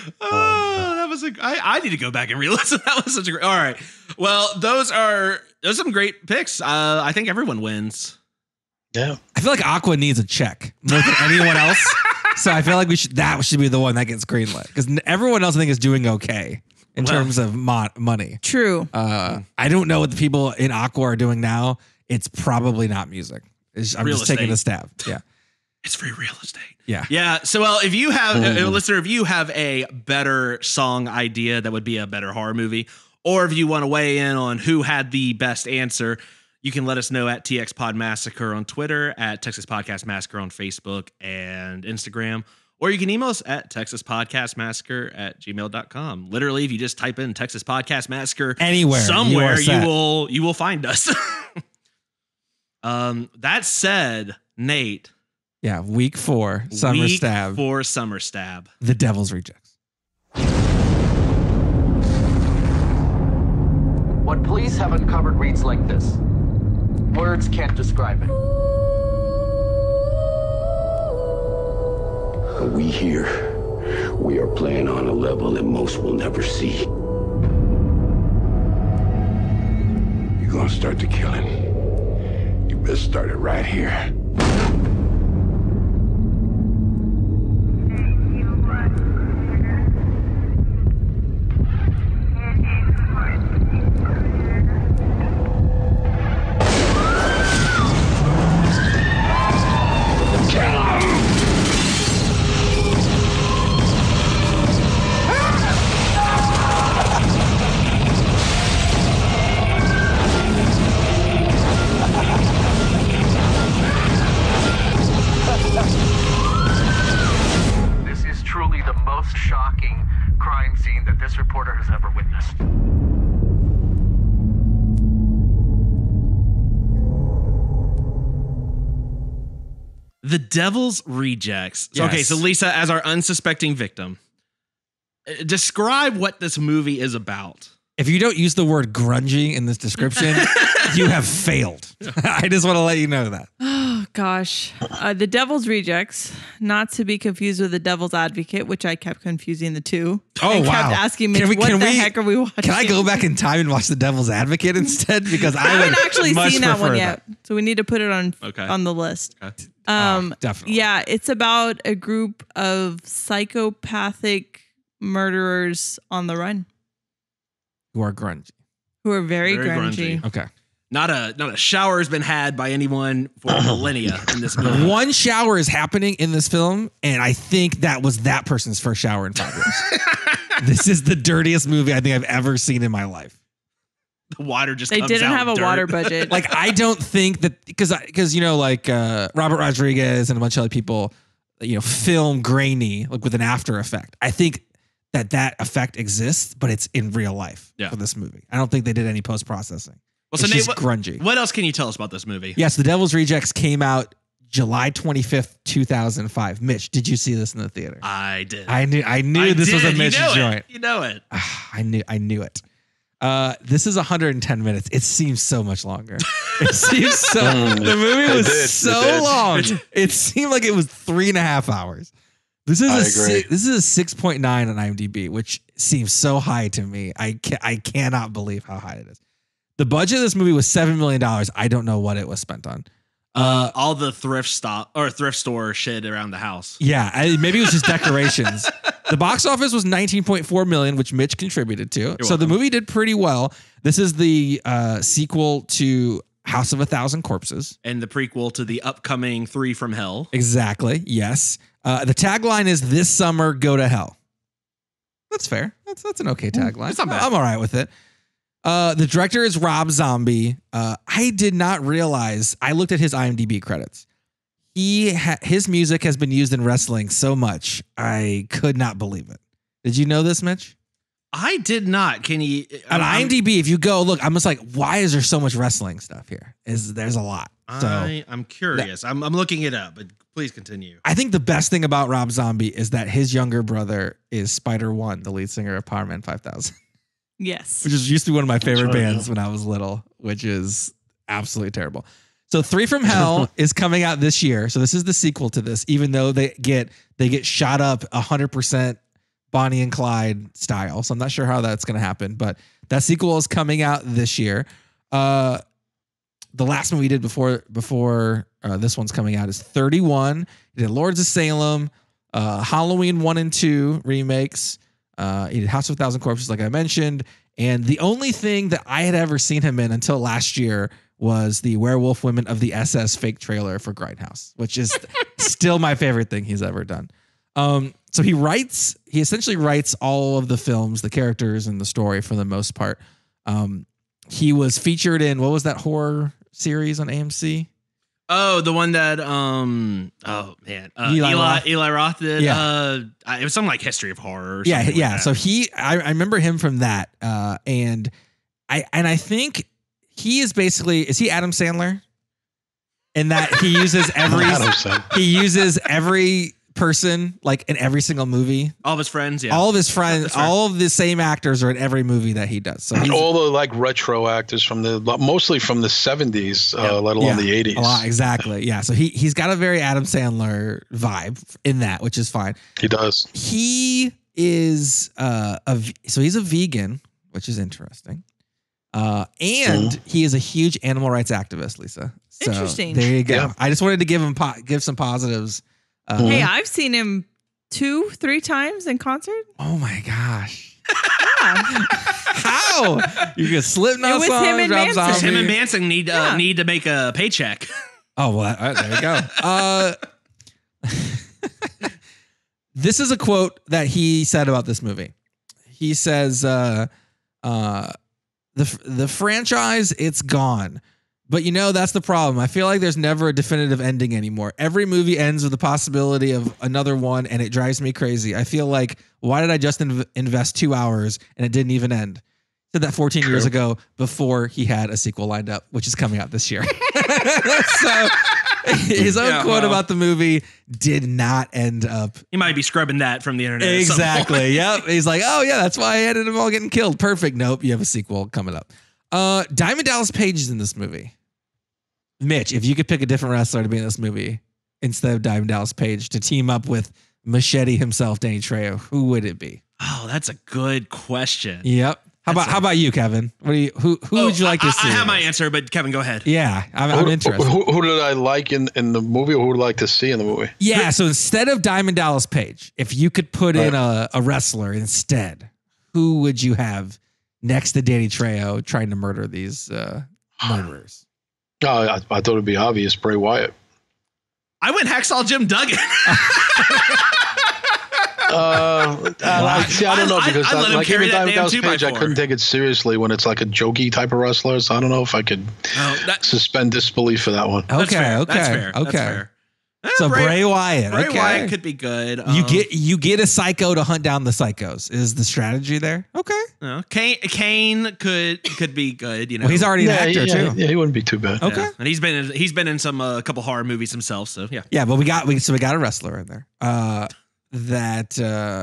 Oh, that was a. I, I need to go back and re-listen. That was such a great. All right. Well, those are those are some great picks. Uh, I think everyone wins. Yeah. I feel like Aqua needs a check more than anyone else, so I feel like we should that should be the one that gets greenlit because everyone else I think is doing okay. in Well. terms of mo- money. True. Uh, I don't know what the people in Aqua are doing now. It's probably not music. It's, I'm Real just taking a estate. stab. Yeah. It's free real estate. Yeah. Yeah. So, well, if you have a listener, if you have a better song idea that would be a better horror movie, or if you want to weigh in on who had the best answer, you can let us know at T X Pod Massacre on Twitter, at Texas Podcast Massacre on Facebook and Instagram, or you can email us at Texas Podcast Massacre at gmail dot com. Literally, if you just type in Texas Podcast Massacre Anywhere, somewhere, you, you are will you will find us. um, that said, Nate. Yeah. Week four, Week SummerStab. for SummerStab. The Devil's Rejects. What police have uncovered reads like this. Words can't describe it. But we here, we are playing on a level that most will never see. You're gonna start the killing. You best start it right here. This is truly the most shocking crime scene that this reporter has ever witnessed. The Devil's Rejects. So, Yes. Okay, so Lisa, as our unsuspecting victim, uh, describe what this movie is about. If you don't use the word grungy in this description, you have failed. I just want to let you know that. Oh gosh, uh, the Devil's Rejects, not to be confused with the Devil's Advocate, which I kept confusing the two. Oh, I kept wow. asking Mitch, Can we- what can the we- heck are we watching? Can I go back in time and watch The Devil's Advocate instead? Because I, I would haven't actually much seen that one prefer yet, so we need to put it on Okay. on the list. Okay. Um, Oh, definitely. Yeah, it's about a group of psychopathic murderers on the run Who are grungy. who are very, Very grungy. grungy. Okay. Not a not a shower has been had by anyone for millennia in this movie. One shower is happening in this film, and I think that was that person's first shower in five years. This is the dirtiest movie I think I've ever seen in my life. The water just They comes didn't out have a dirt. water budget. Like, I don't think that, because because you know, like uh, Robert Rodriguez and a bunch of other people, you know, film grainy like with an after effect. I think that that effect exists, but it's in real life Yeah. for this movie. I don't think they did any post processing. Well, so It's Nate, just what, grungy. what else can you tell us about this movie? Yes, The Devil's Rejects came out July twenty-fifth, two thousand five. Mitch, did you see this in the theater? I did. I knew I knew I this was a did. Mitch you know joint. It. You know it. Ah, I knew I knew it. Uh, this is one hundred ten minutes. It seems so much longer. It seems so. The movie It was did. It so did. long. It seemed like it was three and a half hours. This is I a agree. si- this is a six point nine on IMDb, which seems so high to me. I ca- I cannot believe how high it is. The budget of this movie was seven million dollars. I don't know what it was spent on. Uh, all the thrift stop or thrift store shit around the house. Yeah, I, maybe it was just decorations. The box office was nineteen point four million, which Mitch contributed to. so the welcome. movie did pretty well. This is the uh, sequel to House of a Thousand Corpses. And the prequel to the upcoming Three from Hell. Exactly. Yes. Uh, the tagline is "This summer, go to hell." That's fair. That's that's an okay tagline. it's not bad. I'm all right with it. Uh, the director is Rob Zombie. Uh, I did not realize. I looked at his IMDb credits. He ha- his music has been used in wrestling so much. I could not believe it. Did you know this, Mitch? I did not. Can you? On I'm- IMDb, if you go look, I'm just like, why is there so much wrestling stuff here? Is there's a lot. So I, I'm curious. I'm, I'm looking it up, but please continue. I think the best thing about Rob Zombie is that his younger brother is Spider One, the lead singer of Power Man five thousand, Yes. which is used to be one of my favorite right, bands when I was little, which is absolutely terrible. So Three from Hell is coming out this year. So this is the sequel to this, even though they get they get shot up one hundred percent Bonnie and Clyde style. So I'm not sure how that's going to happen, but that sequel is coming out this year. Uh, the last one we did before before uh, this one's coming out is thirty-one. We did Lords of Salem, uh, Halloween one and two remakes, Uh, he did House of a Thousand Corpses, like I mentioned. And the only thing that I had ever seen him in until last year was the Werewolf Women of the S S fake trailer for Grindhouse, which is still my favorite thing he's ever done. Um, so he writes, he essentially writes all of the films, the characters, and the story for the most part. Um, he was featured in, what was that horror series on A M C? Oh, the one that, um, oh man, uh, Eli Eli, Roth. Eli Roth did. Yeah. Uh, it was something like History of Horror. Or Yeah, something yeah. like So that. he, I, I remember him from that, uh, and I, and I think he is basically, is he Adam Sandler? In that he uses every, Adam Sandler. he uses every person like in every single movie. all of his friends. Yeah. All of his friends, That's fair. all of the same actors are in every movie that he does. So he's, All the like retro actors from the mostly from the seventies, uh, let alone yeah, the eighties. a lot, exactly. Yeah. So he he's got a very Adam Sandler vibe in that, which is fine. He does. He is uh a v- so he's a vegan, which is interesting. Uh, and Mhm. he is a huge animal rights activist, Lisa. So Interesting. There you go. Yeah. I just wanted to give him po- give some positives. Uh, Hey, I've seen him two, three times in concert. oh my gosh. Yeah. How? You get Slipknot It was song, him and Rob Manson. Zombie. Him and Manson need uh, Yeah. need to make a paycheck. Oh, well, uh, there you go. Uh, this is a quote that he said about this movie. He says, uh, uh, the, the franchise, it's gone. But you know, that's the problem. I feel like there's never a definitive ending anymore. Every movie ends with the possibility of another one, and it drives me crazy. I feel like, why did I just inv- invest two hours and it didn't even end? Said that fourteen years ago before he had a sequel lined up, which is coming out this year. So his own Yeah, quote well. about the movie did not end up He might be scrubbing that from the internet. at some point. exactly. Yep. He's like, oh yeah, that's why I ended them all getting killed. Perfect. Nope. You have a sequel coming up. Uh, Diamond Dallas Page is in this movie. Mitch, if you could pick a different wrestler to be in this movie instead of Diamond Dallas Page to team up with Machete himself, Danny Trejo, who would it be? Oh, that's a good question. Yep. How That's about a- how about you, Kevin? What do you who who Oh, would you like I, to see? I have in my this? answer, but Kevin, go ahead. Yeah, I'm, I'm Who- interested. Who, who did I like in, in the movie, or who would I like to see in the movie? Yeah, so instead of Diamond Dallas Page, if you could put in a, a wrestler instead, who would you have next to Danny Trejo trying to murder these uh, murderers? Oh, I, I thought it'd be obvious, Bray Wyatt. I went Hacksaw Jim Duggan. Uh, I, see, I don't know I- because I- I let I, him like carry even that Diamond damn Dallas two by Page, I four. couldn't take it seriously when it's like a jokey type of wrestler. So I don't know if I could Oh, that, suspend disbelief for that one. Okay, that's fair. okay, That's fair. okay. That's fair. Eh, So Bray, Wyatt, Bray okay. Wyatt could be good. you Um, get you get a psycho to hunt down the psychos. Is the strategy there? Okay. no, Kane. Kane could could be good. You know, Well, he's already an Yeah, actor yeah, too. yeah, he wouldn't be too bad. Okay. Yeah. And he's been in, he's been in some a uh, couple horror movies himself. So yeah. Yeah, but we got we so we got a wrestler in there. Uh, that uh,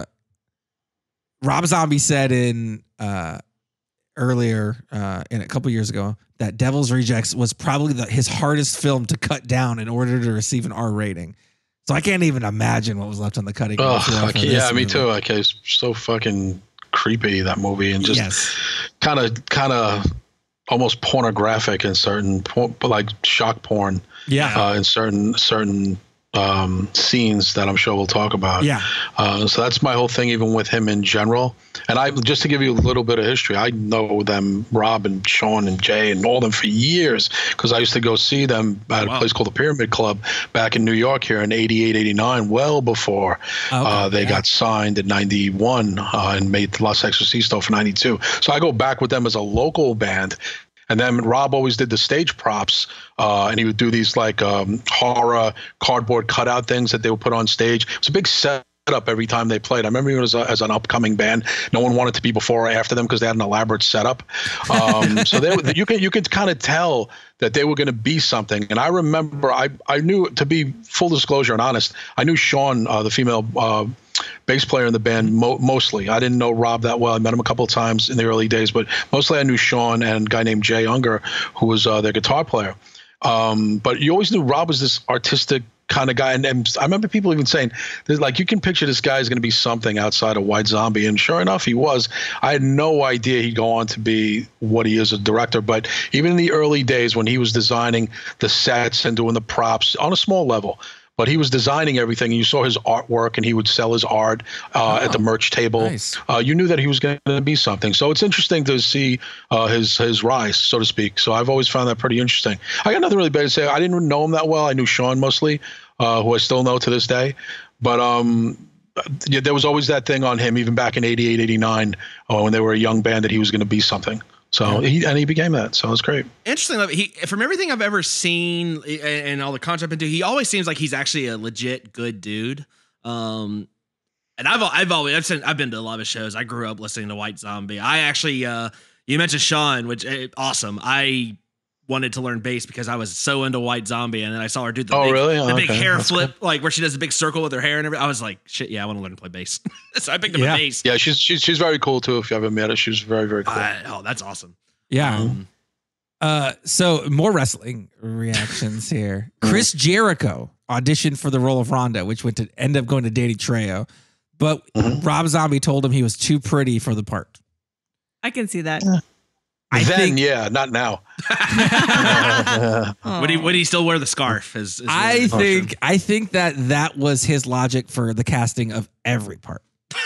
Rob Zombie said in uh, earlier uh, in a couple years ago that Devil's Rejects was probably the, his hardest film to cut down in order to receive an R rating. So I can't even imagine what was left on the cutting room Oh, floor I for can't- this yeah, me movie. too. Okay, it's so fucking creepy, that movie, and just Yes. kind of, kind of, almost pornographic in certain, por- like shock porn, Yeah. uh, in certain certain um, scenes that I'm sure we'll talk about. Yeah. Uh, so that's my whole thing, even with him in general. And I, just to give you a little bit of history, I know them, Rob and Sean and Jay and all them for years, because I used to go see them at Wow. a place called the Pyramid Club back in New York here in eighty-eight, eighty-nine, well before Okay, uh, they yeah. got signed in ninety-one uh, and made Los Exorcisto for ninety-two. So I go back with them as a local band. And then Rob always did the stage props, uh, and he would do these like um, horror cardboard cutout things that they would put on stage. It was a big setup every time they played. I remember even as, a, as an upcoming band, no one wanted to be before or after them because they had an elaborate setup. Um, so they, you can you could kind of tell that they were going to be something. And I remember, I I knew, to be full disclosure and honest, I knew Sean, uh, the female uh, bass player in the band, mo- mostly. I didn't know Rob that well. I met him a couple of times in the early days, but mostly I knew Sean and a guy named Jay Unger, who was uh, their guitar player. Um, but you always knew Rob was this artistic kind of guy. And, and I remember people even saying, there's like, you can picture this guy is going to be something outside of White Zombie. And sure enough, he was. I had no idea he'd go on to be what he is, a director. But even in the early days when he was designing the sets and doing the props on a small level, but he was designing everything. And you saw his artwork, and he would sell his art uh, oh, at the merch table. Nice. Uh, you knew that he was going to be something. So it's interesting to see uh, his his rise, so to speak. So I've always found that pretty interesting. I got nothing really bad to say. I didn't know him that well. I knew Sean mostly, uh, who I still know to this day. But um, yeah, there was always that thing on him, even back in eighty-eight, eighty-nine, uh, when they were a young band, that he was going to be something. So he and he became that. So it's great. Interesting. He, from everything I've ever seen and all the content I've been doing, he always seems like he's actually a legit good dude. Um, and I've I've always I've, seen, I've been to a lot of shows. I grew up listening to White Zombie. I actually uh, you mentioned Sean, which uh, awesome. I wanted to learn bass because I was so into White Zombie, and then I saw her do the oh, big, really? oh, the big okay. hair That's flip, cool. like where she does a big circle with her hair and everything. I was like, shit, yeah, I want to learn to play bass. So I picked up Yeah. a bass. Yeah, she's she's she's very cool too. If you haven't met her, she's very very cool. Uh, oh, that's awesome. Yeah. Um, Uh, so more wrestling reactions here. Chris Jericho auditioned for the role of Ronda, which went to end up going to Danny Trejo, but Mhm. Rob Zombie told him he was too pretty for the part. I can see that. I then think yeah, not now. would he would he still wear the scarf? Is, is I what- think I think that that was his logic for the casting of every part.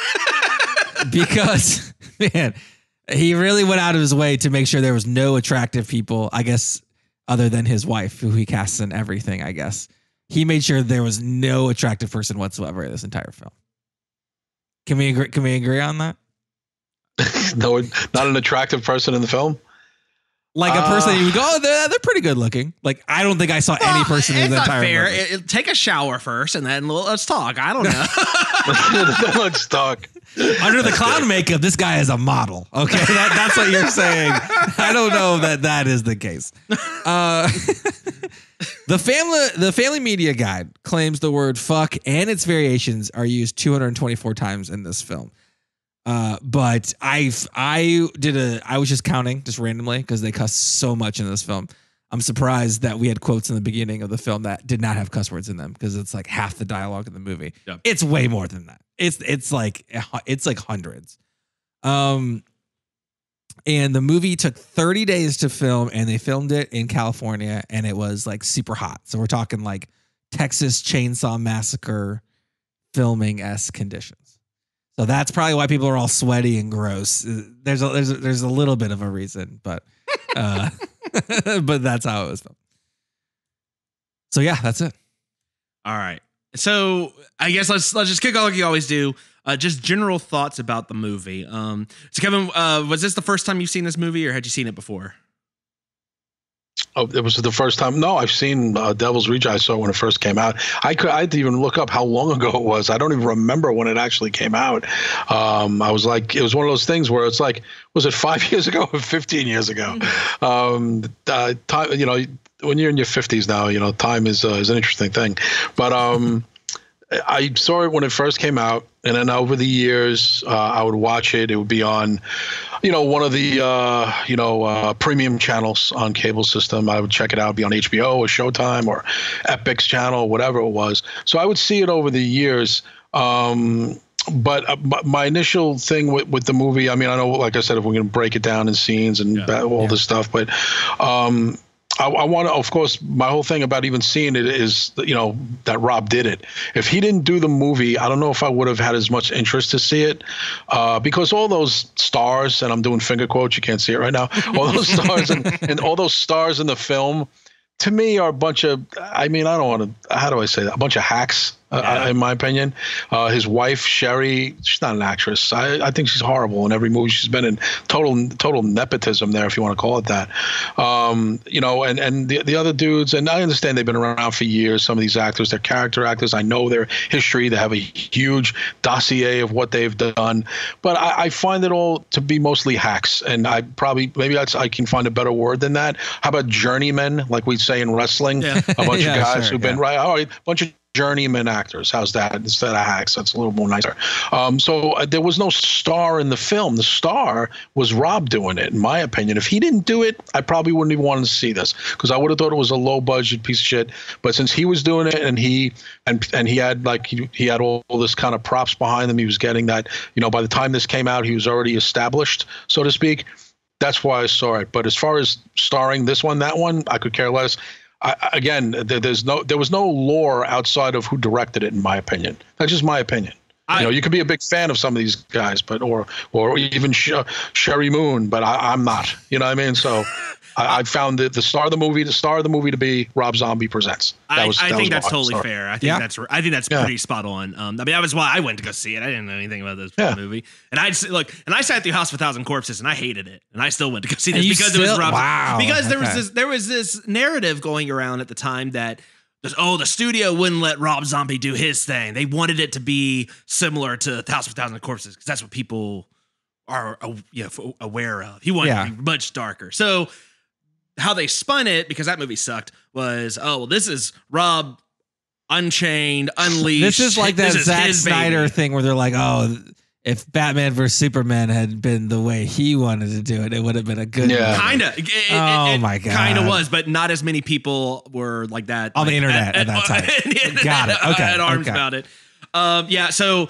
Because man, he really went out of his way to make sure there was no attractive people, I guess, other than his wife, who he casts in everything, I guess. He made sure there was no attractive person whatsoever in this entire film. Can we agree, can we agree on that? No, not an attractive person in the film. Like a Uh, person you would go, oh, they're, they're pretty good looking. Like, I don't think I saw any Well, person in it's the not entire fair. movie. It- it- take a shower first, and then l- let's talk. I don't know. Let's talk. Under the clown makeup, this guy is a model. Okay, that, that's what you're saying. I don't know that that is the case. Uh, the family, the Family Media Guide claims the word "fuck" and its variations are used two hundred twenty-four times in this film. Uh, but I, I did a, I was just counting just randomly because they cuss so much in this film. I'm surprised that we had quotes in the beginning of the film that did not have cuss words in them because it's like half the dialogue in the movie. Yep. It's way more than that. It's it's like it's like hundreds. Um, and the movie took thirty days to film, and they filmed it in California, and it was like super hot. So we're talking like Texas Chainsaw Massacre filming-esque conditions. So that's probably why people are all sweaty and gross. There's a there's a, there's a little bit of a reason, but uh, but that's how it was filmed. So yeah, that's it. All right. So I guess let's let's just kick off like you always do. Uh, just general thoughts about the movie. Um, so Kevin, uh, was this the first time you've seen this movie, or had you seen it before? Oh, it was the first time. No, I've seen uh, Devil's Reject. I saw it when it first came out. I could, I had to even look up how long ago it was. I don't even remember when it actually came out. Um, I was like, it was one of those things where it's like, was it five years ago or fifteen years ago? Um, uh, time, you know, when you're in your fifties now, you know, time is uh, is an interesting thing. But um, I saw it when it first came out, and then over the years, uh, I would watch it. It would be on, you know, one of the, uh, you know, uh, premium channels on cable system. I would check it out. It'd be on H B O or Showtime or Epix channel, whatever it was. So I would see it over the years. Um, but uh, my initial thing with, with the movie, I mean, I know, like I said, if we're going to break it down in scenes and Yeah. all Yeah. this stuff, but um, I, I want to, of course, my whole thing about even seeing it is, you know, that Rob did it. If he didn't do the movie, I don't know if I would have had as much interest to see it, uh, because all those stars, and I'm doing finger quotes, you can't see it right now, all those stars and, and all those stars in the film, to me, are a bunch of, I mean, I don't want to, how do I say that? A bunch of hacks, uh, Yeah. in my opinion. Uh, his wife, Sherry, she's not an actress. I, I think she's horrible in every movie she's been in. Total, total nepotism there, if you want to call it that. Um, you know, and, and the, the other dudes, and I understand they've been around for years. Some of these actors, they're character actors. I know their history. They have a huge dossier of what they've done. But I, I find it all to be mostly hacks. And I probably, maybe that's, I can find a better word than that. How about journeymen, like we say in wrestling? Yeah. A bunch Yeah, of guys sure, who've been yeah. right. All right, a bunch of journeyman actors. How's that? Instead of hacks, that's a little more nicer. Um, so uh, there was no star in the film. The star was Rob doing it, in my opinion. If he didn't do it, I probably wouldn't even want to see this, because I would have thought it was a low budget piece of shit. But since he was doing it, and he and and he had like he, he had all, all this kind of props behind him, he was getting that. You know, by the time this came out, he was already established, so to speak. That's why I saw it. But as far as starring this one, that one, I could care less. I, again, there, there's no there was no lore outside of who directed it, in my opinion. That's just my opinion. I, you know, you could be a big fan of some of these guys, but or or even Sh- Sherry Moon, but I, I'm not. You know what I mean? So I, I found the, the star of the movie, the star of the movie to be Rob Zombie Presents. That was, I, I that think was that's why. totally Sorry. fair. I think Yeah. that's I think that's Yeah. pretty spot on. Um, I mean, that was why I went to go see it. I didn't know anything about this Yeah. movie, and I just look and I sat through House of a Thousand Corpses, and I hated it, and I still went to go see And this you because it was still- Rob. wow, Because there was okay. this there was this narrative going around at the time that. Oh, the studio wouldn't let Rob Zombie do his thing. They wanted it to be similar to House of a Thousand Corpses because that's what people are uh, you know, aware of. He wanted Yeah. to be much darker. So how they spun it, because that movie sucked, was, oh, well, this is Rob Unchained, Unleashed. This is like that This is Zack his Snyder baby. thing where they're like, oh, if Batman versus Superman had been the way he wanted to do it, it would have been a good Yeah. movie. Kinda. It, it- Oh it my God. Kind of was, but not as many people were like that On the like, internet at that time. Got it. Okay, At arms okay. about it. Um, yeah. So,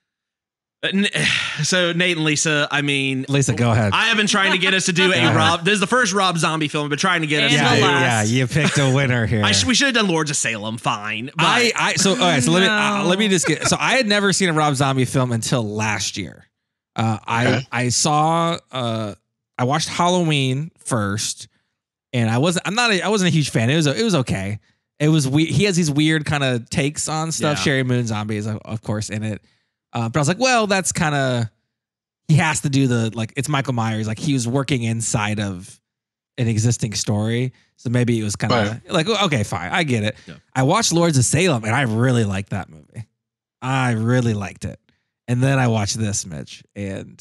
uh, n- so Nate and Lisa. I mean, Lisa, go ahead. I have been trying to get us to do a Rob. This is the first Rob Zombie film. I've been trying to get us. And to yeah, the do. yeah, last. you picked a winner here. I sh- we should have done Lords of Salem. Fine. But I, I so all right. So let me uh, No. let me just get. So I had never seen a Rob Zombie film until last year. Uh, I Okay. I saw. Uh, I watched Halloween first, and I wasn't. I'm not. A, I wasn't a huge fan. It was. It was okay. It was. We, he has these weird kind of takes on stuff. Yeah. Sherry Moon Zombies, of of course, in it. Uh, but I was like, well, that's kind of. He has to do the like. It's Michael Myers. Like he was working inside of an existing story, so maybe it was kind of Right. like, okay, fine, I get it. Yeah. I watched Lords of Salem, and I really liked that movie. I really liked it. And then I watched this, Mitch, and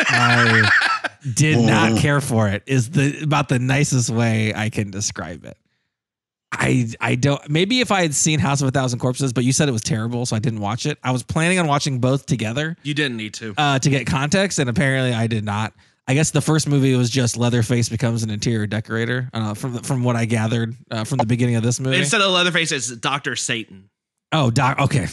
I did not care for it. Is the about the nicest way I can describe it. I I don't. Maybe if I had seen House of a Thousand Corpses, but you said it was terrible, so I didn't watch it. I was planning on watching both together you didn't need to. uh, to get context, and apparently I did not. I guess the first movie was just Leatherface becomes an interior decorator. Uh, from from what I gathered uh, from the beginning of this movie. Instead of Leatherface, it's Doctor Satan. Oh, doc. Okay.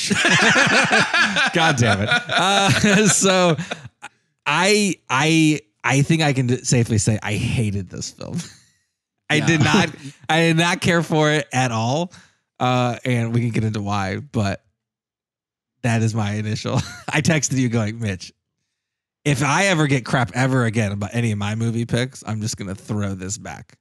God damn it. Uh, so I I I think I can safely say I hated this film. I Yeah. did not I did not care for it at all. Uh, and we can get into why, but that is my initial. I texted you going, Mitch, if I ever get crap ever again about any of my movie picks, I'm just gonna throw this back.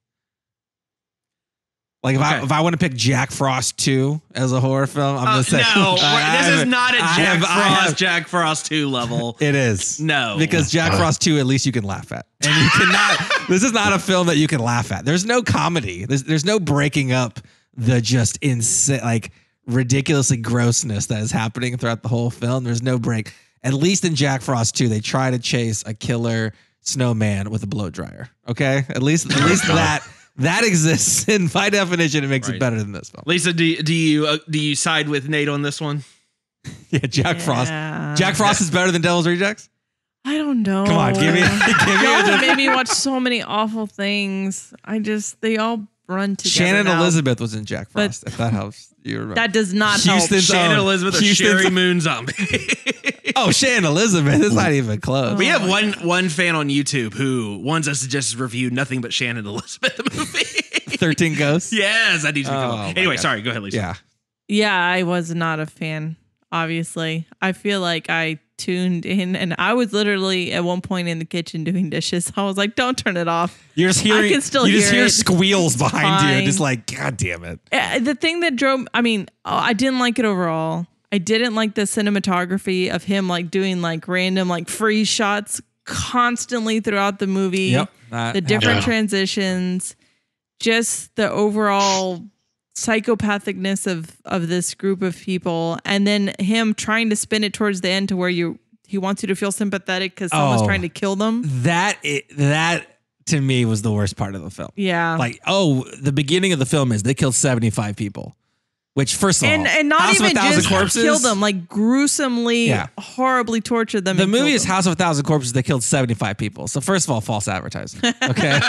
Like if I Okay. if I want to pick Jack Frost two as a horror film, I'm Uh, just saying. no, I this is have- not a I Jack have- I Frost, have- Jack Frost two level. It is. No. Because Jack Frost two, at least you can laugh at. And you cannot, this is not a film that you can laugh at. There's no comedy. There's there's no breaking up the just insane, like ridiculously grossness that is happening throughout the whole film. There's no break. At least in Jack Frost two, they try to chase a killer snowman with a blow dryer. Okay? At least at least that that exists. In by definition, it makes Right. it better than this film. Lisa, do, do you uh, do you side with Nate on this one? Yeah, Jack Frost. Yeah. Jack Frost is better than Devil's Rejects? I don't know. Come on, give me give me Y'all a made me watch so many awful things. I just they all run together. Shannon now. Elizabeth was in Jack But- Frost, if that helps you remember. That does not Houston's help. Shannon own- Elizabeth or Houston's- Sherry Moon Zombie? Oh, Shannon Elizabeth. It's not even close. We have one one fan on YouTube who wants us to just review nothing but Shannon Elizabeth the movie. thirteen Ghosts. Yes, that needs to be Oh, cool. my Anyway, God. sorry. Go ahead, Lisa. Yeah. Yeah, I was not a fan. Obviously, I feel like I tuned in, and I was literally at one point in the kitchen doing dishes. I was like, "Don't turn it off." You're just hearing. I can still you just hear hear it. squeals It's behind you, fine. just like God damn it. Uh, The thing that drove, I mean, oh, I didn't like it overall. I didn't like the cinematography of him like doing like random like freeze shots constantly throughout the movie. Yep. that The different happened. transitions, just the overall psychopathicness of of this group of people, and then him trying to spin it towards the end to where you he wants you to feel sympathetic because someone's Oh. trying to kill them. That i- that to me was the worst part of the film. Yeah, Like, oh, the beginning of the film is they killed seventy-five people, which first of and all, and not House of even a Thousand just Corpses, kill them, like gruesomely, Yeah. horribly tortured them. The and movie killed is them. House of a Thousand Corpses. They killed seventy-five people. So first of all, false advertising. Okay,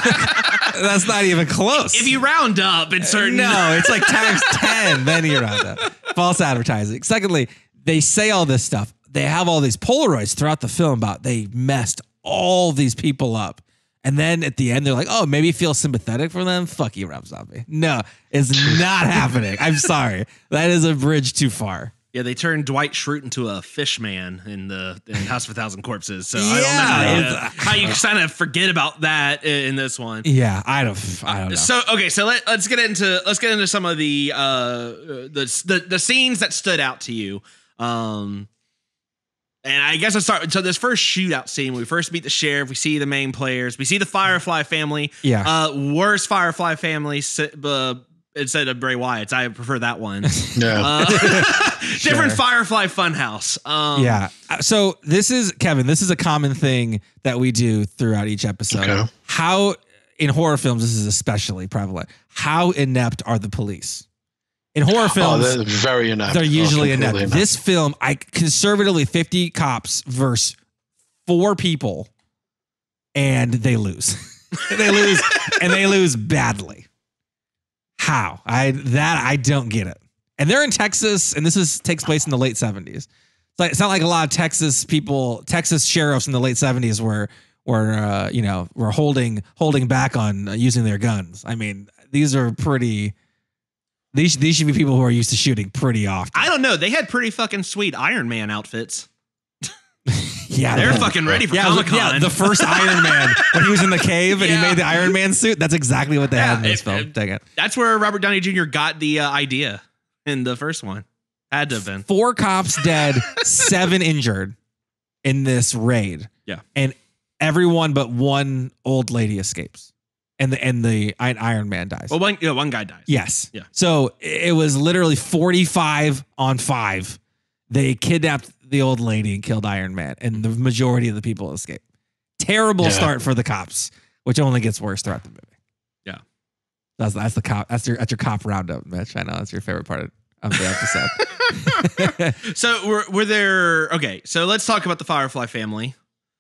that's not even close. If you round up in certain, No, it's like times ten. Then you're on that. False advertising. Secondly, they say all this stuff. They have all these Polaroids throughout the film about they messed all these people up. And then at the end, they're like, oh, maybe feel sympathetic for them. Fuck you, Rob Zombie. No, it's not happening. I'm sorry. That is a bridge too far. Yeah, they turned Dwight Schrute into a fish man in the in House of a Thousand Corpses. So Yeah, I don't know how you, it's- how you kind of forget about that in, in this one. Yeah, I don't. I don't know. So okay, so let, let's get into let's get into some of the uh the the, the scenes that stood out to you. Um, and I guess I'll start. So this first shootout scene, we first meet the sheriff, we see the main players, we see the Firefly family. Yeah. Uh, worst Firefly family uh, instead of Bray Wyatt's. I prefer that one. Yeah. Uh, different Firefly Funhouse. Um, Yeah. So this is Kevin. This is a common thing that we do throughout each episode. Okay. How in horror films this is especially prevalent. How inept are the police? In horror Oh, films, they're very inept. they're usually Oh, inept. completely inept. This film, I conservatively fifty cops versus four people, and they lose. they lose, and they lose badly. How? I that I don't get it. And they're in Texas, and this is takes place in the late seventies. It's like it's not like a lot of Texas people, Texas sheriffs in the late seventies were were uh, you know were holding holding back on uh, using their guns. I mean, these are pretty. These these should be people who are used to shooting pretty often. I don't know. They had pretty fucking sweet Iron Man outfits. Yeah, They're the- fucking ready for yeah, it was- Comic Con. yeah, the first Iron Man when he was in the cave and Yeah. he made the Iron Man suit. That's exactly what they Yeah, had in this it- film. it- Dang it. That's where Robert Downey Junior got the uh, idea in the first one. Had to have been. Four cops dead, seven injured in this raid. Yeah. And everyone but one old lady escapes. And the and the Iron Man dies. Well, one, yeah, one guy dies. Yes. Yeah. So it was literally forty-five on five. They kidnapped the old lady and killed Iron Man, and the majority of the people escaped. Terrible Yeah. start for the cops, which only gets worse throughout the movie. Yeah. That's that's the cop. That's your that's your cop roundup, Mitch. I know that's your favorite part of, of the episode. So were were there? Okay, so let's talk about the Firefly family.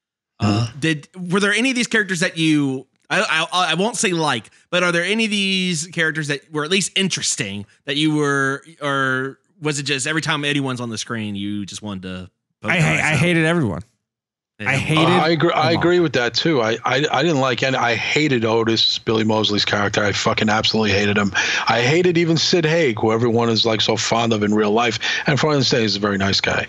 Uh, did were there any of these characters that you? I, I I won't say like, but are there any of these characters that were at least interesting that you were, or was it just every time anyone's on the screen you just wanted to? poke I their ha- eyes I out? hated everyone. Yeah. I hated. Uh, I agree. I them all. agree with that too. I, I I didn't like any. I hated Otis, Billy Mosley's character. I fucking absolutely hated him. I hated even Sid Haig, who everyone is like so fond of in real life. And for instance, he's a very nice guy.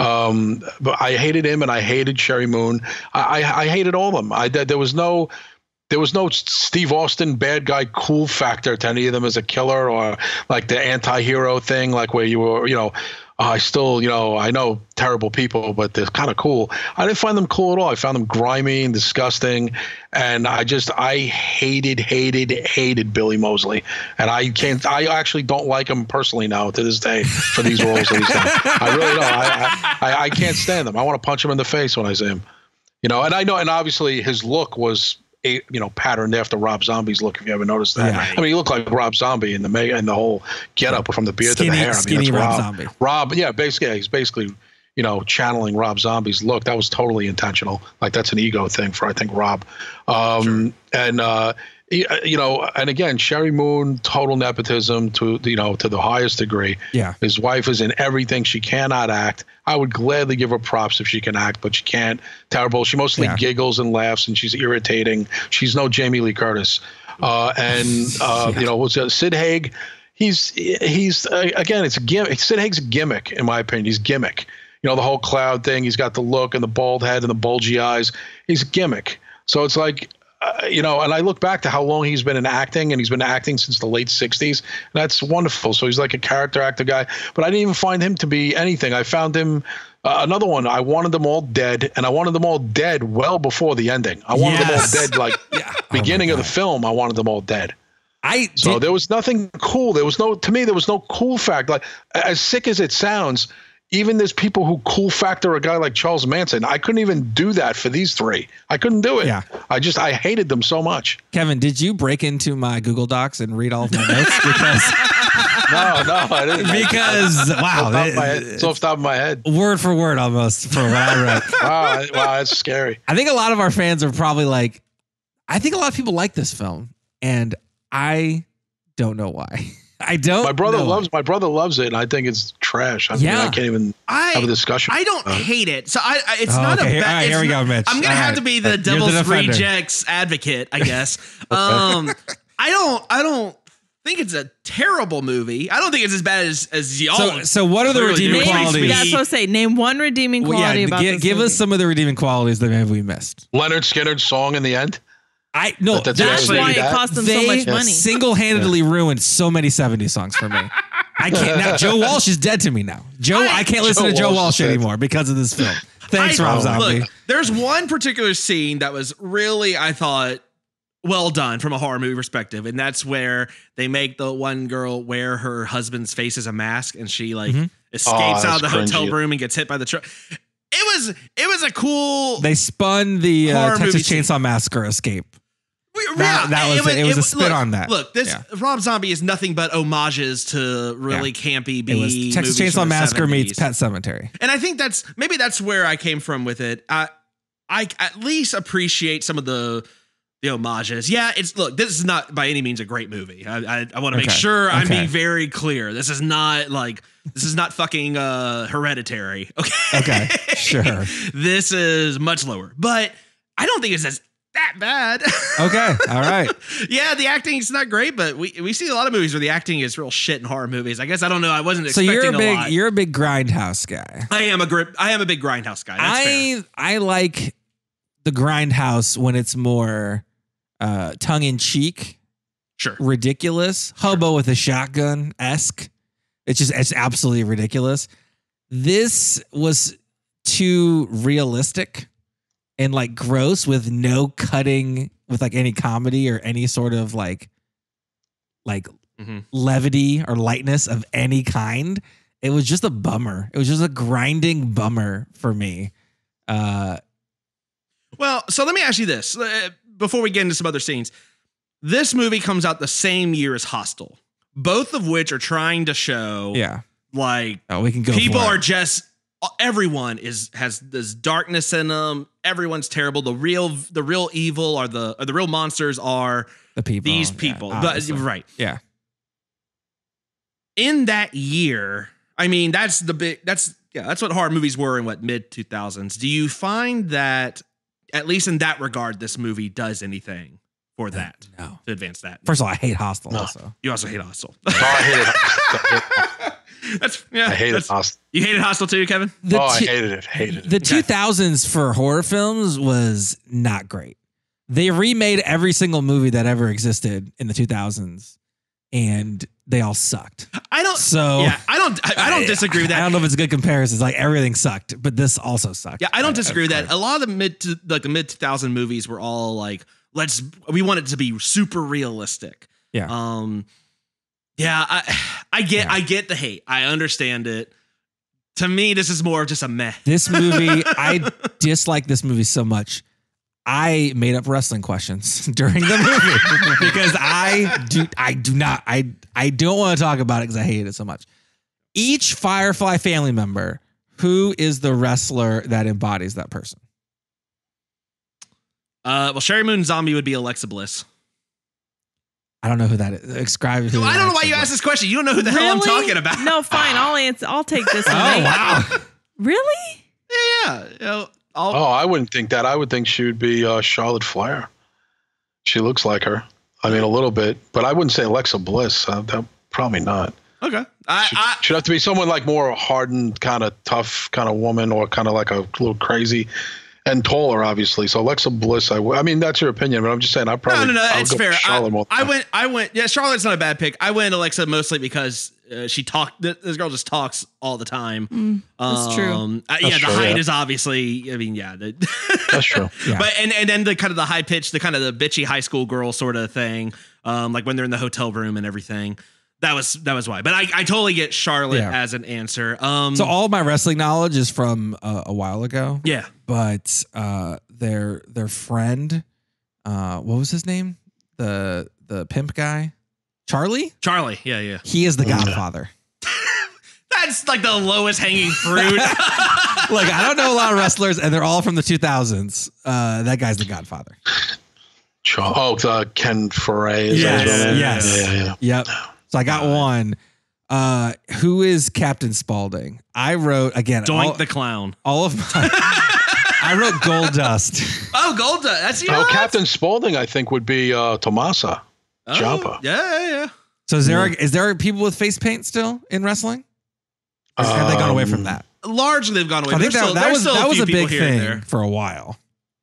Um, but I hated him, and I hated Sherry Moon. I I, I hated all of them. I there was no. There was no Steve Austin bad guy cool factor to any of them as a killer or like the anti-hero thing, like where you were, you know, I still, you know, I know terrible people, but they're kind of cool. I didn't find them cool at all. I found them grimy and disgusting. And I just, I hated, hated, hated Billy Mosley. And I can't, I actually don't like him personally now to this day for these roles that he's done. I really don't. I, I, I can't stand them. I want to punch him in the face when I see him. You know, and I know, and obviously his look was, a, you know, patterned after Rob Zombie's look. If you ever noticed that, Yeah. I mean, he looked like Rob Zombie in the May and the whole getup from the beard to Skinny- the hair. I mean, skinny that's Rob Rob Zombie. Rob, yeah, basically, yeah, he's basically, you know, channeling Rob Zombie's look. That was totally intentional. Like that's an ego thing for I think Rob. Um, sure. And uh, you know, and again, Sherry Moon, total nepotism to you know to the highest degree. Yeah, his wife is in everything. She cannot act. I would gladly give her props if she can act, but she can't. Terrible. She mostly yeah. giggles and laughs, and she's irritating. She's no Jamie Lee Curtis. Uh, and uh, yeah. you know, what's it, Sid Haig? He's he's uh, again, it's a gimmick. Sid Haig's a gimmick, in my opinion. He's gimmick. You know, the whole cloud thing. He's got the look and the bald head and the bulgy eyes. He's a gimmick. So it's like. Uh, you know, and I look back to how long he's been in acting, and he's been acting since the late sixties. And that's wonderful. So he's like a character actor guy. But I didn't even find him to be anything. I found him uh, another one. I wanted them all dead, and I wanted them all dead well before the ending. I wanted yes. them all dead, like yeah. beginning oh of the film. I wanted them all dead. I so did- there was nothing cool. There was no to me. There was no cool fact. Like as sick as it sounds. Even there's people who cool factor a guy like Charles Manson. I couldn't even do that for these three. I couldn't do it. Yeah. I just, I hated them so much. Kevin, did you break into my Google Docs and read all of my notes? Because no, no, I didn't. Because, wow. It's off the top of my head. Word for word almost for what I read. wow, wow, that's scary. I think a lot of our fans are probably like, I think a lot of people like this film. And I don't know why. I don't. My brother know. loves. My brother loves it, and I think it's trash. I Yeah. mean, I can't even I, have a discussion. I don't about it. hate it. So I, I it's Oh, not okay. a Here- bad. all right, here we go, Mitch. I'm gonna All have right. to be the You're the devil's defender. rejects advocate, I guess. um, I don't. I don't think it's a terrible movie. I don't think it's as bad as as y'all. So, so what are the clearly do. redeeming It makes qualities? me- Yeah, that's what I say. Name one redeeming Well, quality yeah, about gi- this give movie. us some of the redeeming qualities that maybe we missed. Leonard Skinner's song in the end. I no, But that's that's actually- why it that- cost them so they much money. single-handedly ruined so many seventies songs for me. I can't now. Joe Walsh is dead to me now. Joe, I, I- can't listen Joe to Joe Walsh Walsh is dead. anymore because of this film. Thanks, I- Rob Zombie. Look, there's one particular scene that was really, I thought, well done from a horror movie perspective, and that's where they make the one girl wear her husband's face as a mask, and she like Mhm. escapes Oh, out of the that's hotel cringy. room and gets hit by the truck. It was it was a cool. They spun the uh, Horror Texas movie Chainsaw Massacre escape. Yeah, That- that was it. It was a spin look, on that. Look, this Yeah. Rob Zombie is nothing but homages to really campy B. It was Texas movies Chainsaw from the Massacre meets seventies. Pet Sematary. And I think that's maybe that's where I came from with it. I I at least appreciate some of the the homages. Yeah, it's look, this is not by any means a great movie. I I, I want to make Okay. sure I'm Okay. being very clear. This is not like this is not fucking uh Hereditary. Okay. Okay, sure. This is much lower. But I don't think it's as that bad. Okay, all right. Yeah, the acting is not great, but we, we see a lot of movies where the acting is real shit in horror movies. I guess I don't know. I wasn't So expecting you're a big lot. you're a big Grindhouse guy. I am a grip. I am a big grindhouse guy. That's fair. I I like the Grindhouse when it's more uh, tongue in cheek, Sure. ridiculous, hobo with a shotgun esque. It's just it's absolutely ridiculous. This was too realistic and like gross with no cutting with like any comedy or any sort of like like Mhm. levity or lightness of any kind. It was just a bummer. It was just a grinding bummer for me. Uh, Well, so let me ask you this uh, before we get into some other scenes. This movie comes out the same year as Hostel, both of which are trying to show yeah. like Oh, we can go. people for are it. just everyone is has this darkness in them. Everyone's terrible. The real the real evil are the or the real monsters are the people. these yeah, people. but obviously. right. Yeah. In that year, I mean, that's the big that's yeah, that's what horror movies were in what mid two thousands. Do you find that at least in that regard this movie does anything for that No. to advance that? First of all, I hate Hostel. No. Also, You also hate Hostel. Oh, I hated it. That's yeah. I hated that's- Hostel. You hated Hostel too, Kevin? the Oh, I two- hated it. Hated it. the two thousands for horror films was not great. They remade every single movie that ever existed in the two thousands, and they all sucked. I don't. So yeah, I don't. I, I don't disagree with that. I don't know if it's a good comparison. It's like everything sucked, but this also sucked. Yeah, I don't Uh, disagree with of that. A course. lot of the mid to like the mid two thousand movies were all like, let's we want it to be super realistic. Yeah. Um yeah, I I get Yeah. I get the hate. I understand it. To me, this is more of just a meh. This movie, I dislike this movie so much. I made up wrestling questions during the movie because I do I do not I I don't want to talk about it because I hate it so much. Each Firefly family member, who is the wrestler that embodies that person? Uh well, Sherry Moon Zombie would be Alexa Bliss. I don't know who that is. Describe who. I don't know why that you is. asked this question. You don't know who the hell I'm Really? talking about. No, fine. I'll answer. I'll take this one. Oh wow! Really? Yeah. You know, I'll, Oh, I wouldn't think that. I would think she would be uh, Charlotte Flair. She looks like her. I mean, a little bit, but I wouldn't say Alexa Bliss. Uh, that, probably not. okay. I, Should, I should have to be someone like more hardened, kind of tough, kind of woman, or kind of like a little crazy and taller, obviously. So Alexa Bliss, I, w- I mean, that's your opinion, but I'm just saying, I probably no, no, no. I would It's go fair. for Charlotte I, more than I that. went. I went. Yeah, Charlotte's not a bad pick. I went Alexa mostly because uh, she talked. Th- this girl just talks all the time. Mm, that's true. Um, uh, That's yeah, the true, height yeah. is obviously. I mean, yeah. The, That's true. Yeah. But and and then the kind of the high pitch, the kind of the bitchy high school girl sort of thing. Um, like when they're in the hotel room and everything. That was that was why. But I, I totally get Charlotte Yeah. as an answer. Um, So all of my wrestling knowledge is from uh, a while ago. yeah. But uh, their their friend, uh, what was his name? The the pimp guy, Charlie. Charlie. Yeah, yeah. He is the Yeah. Godfather. That's like the lowest hanging fruit. Look, I don't know a lot of wrestlers, and they're all from the two thousands. Uh, that guy's the Godfather. Char- oh, uh, Ken Foray. Is Yes, that his real name? yes. Yeah, yeah, yeah. Yep. So I got God. one. Uh, who is Captain Spaulding? I wrote again. Doink all, the Clown. all of my. I wrote Gold Dust. Oh, Gold Dust. That's you. Oh, know, Captain Spaulding, I think, would be uh, Tomasa oh, Ciampa. Yeah, yeah, yeah. So is there is there people with face paint still in wrestling? Or have they gone away from that? Largely, they've gone away. I think There's that, still, that there's was still that a was few a big people here and thing there. for a while.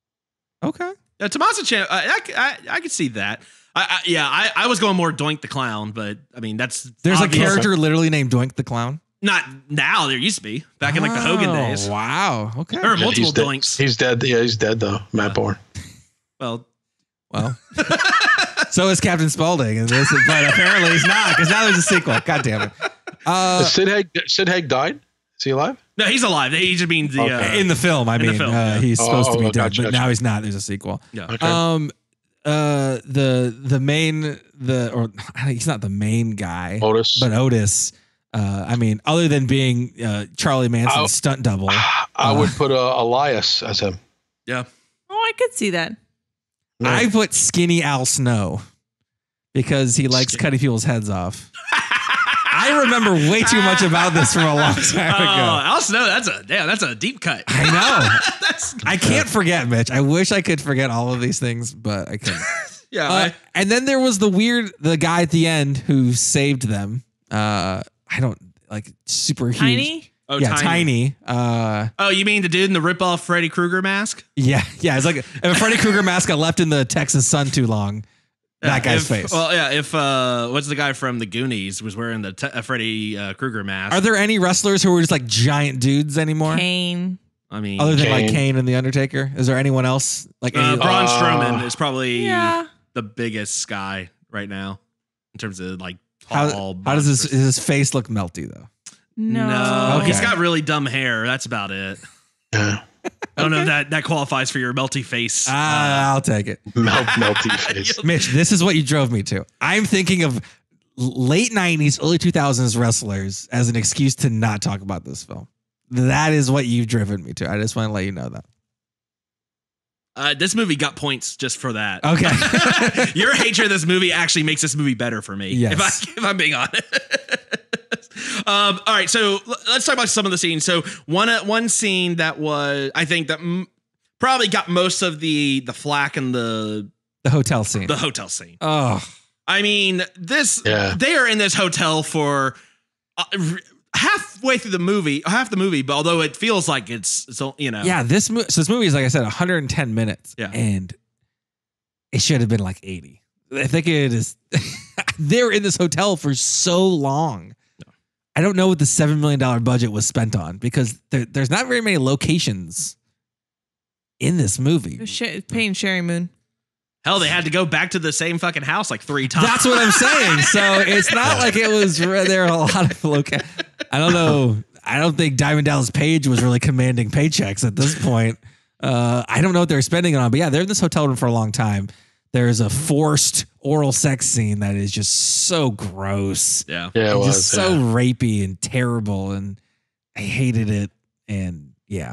Okay. Yeah, Tommaso Ciampa. I, I, I, I could see that. I, I, yeah, I, I was going more Doink the Clown, but I mean that's There's obvious. a character literally named Doink the Clown. Not now. There used to be back in like the Hogan Oh, days. Wow. Okay. There were Yeah, multiple he's dead. Doinks. He's dead. Yeah, he's dead though. Matt Yeah. Bourne. Well, Well, so is Captain Spaulding, and this, is, but apparently he's not because now there's a sequel. God damn it! Uh, Sid Haig. Sid Haig died. Is he alive? no, he's alive. He just means the. Uh, in the film, I in the mean, film, uh, yeah. he's Oh, supposed to oh, be oh, dead, gotcha, but gotcha. now he's not. There's a sequel. yeah. Okay. Um, uh, the the main the or he's not the main guy, Otis. but Otis. Uh, I mean, other than being uh, Charlie Manson's I'll- stunt double, I uh, would put uh, Elias as him. Yeah. Oh, I could see that. I put Skinny Al Snow because he likes Skinny. cutting people's heads off. I remember way too much about this from a long time Oh, ago. I'll know that's a damn. That's a deep cut. I know. that's I can't forget, Mitch. I wish I could forget all of these things, but I couldn't. yeah. Uh, I, and then there was the weird, the guy at the end who saved them. Uh, I don't like super huge. Tiny? oh, yeah, tiny. tiny. Uh, Oh, you mean the dude in the rip off Freddy Krueger mask? yeah, yeah. It's like if a Freddy Krueger mask got left in the Texas sun too long. That Yeah, guy's if, face. Well, yeah. If uh, what's the guy from the Goonies was wearing the te- uh, Freddy uh, Krueger mask? Are there any wrestlers who are just like giant dudes anymore? Kane. I mean, Other than like Kane. Kane and the Undertaker, is there anyone else like? uh, Any, Braun Uh, Strowman is probably Yeah. the biggest guy right now in terms of like how, tall. how does his monsters. his face look melty though? No. No, Okay. he's got really dumb hair. That's about it. Yeah. I don't know if that that qualifies for your melty face. Ah, I'll take it. Melt, melty face. Mitch, this is what you drove me to. I'm thinking of late nineties, early two thousands wrestlers as an excuse to not talk about this film. That is what you've driven me to. I just want to let you know that. Uh, this movie got points just for that. Okay. Your hatred of this movie actually makes this movie better for me. Yes. If, I, if I'm being honest. um, all right. So l- let's talk about some of the scenes. So one uh, one scene that was, I think that m- probably got most of the the flack in the The hotel scene. the hotel scene. Oh, I mean, this Yeah. they are in this hotel for uh, r- halfway through the movie, half the movie. But although it feels like it's, it's all- you know, yeah. This mo- so this movie is like I said, one hundred ten minutes. Yeah. and it should have been like eighty. I think it is. They're in this hotel for so long. I don't know what the seven million dollar budget was spent on because there, there's not very many locations in this movie. Sh- paying Sherry Moon. hell, they had to go back to the same fucking house like three times. That's what I'm saying. So it's not like it was there are a lot of loca- I don't know. I don't think Diamond Dallas Page was really commanding paychecks at this point. Uh, I don't know what they're spending it on, but yeah, they're in this hotel room for a long time. There's a forced oral sex scene that is just so gross. Yeah. Yeah, it And was. just so yeah. rapey and terrible, and I hated it. And yeah,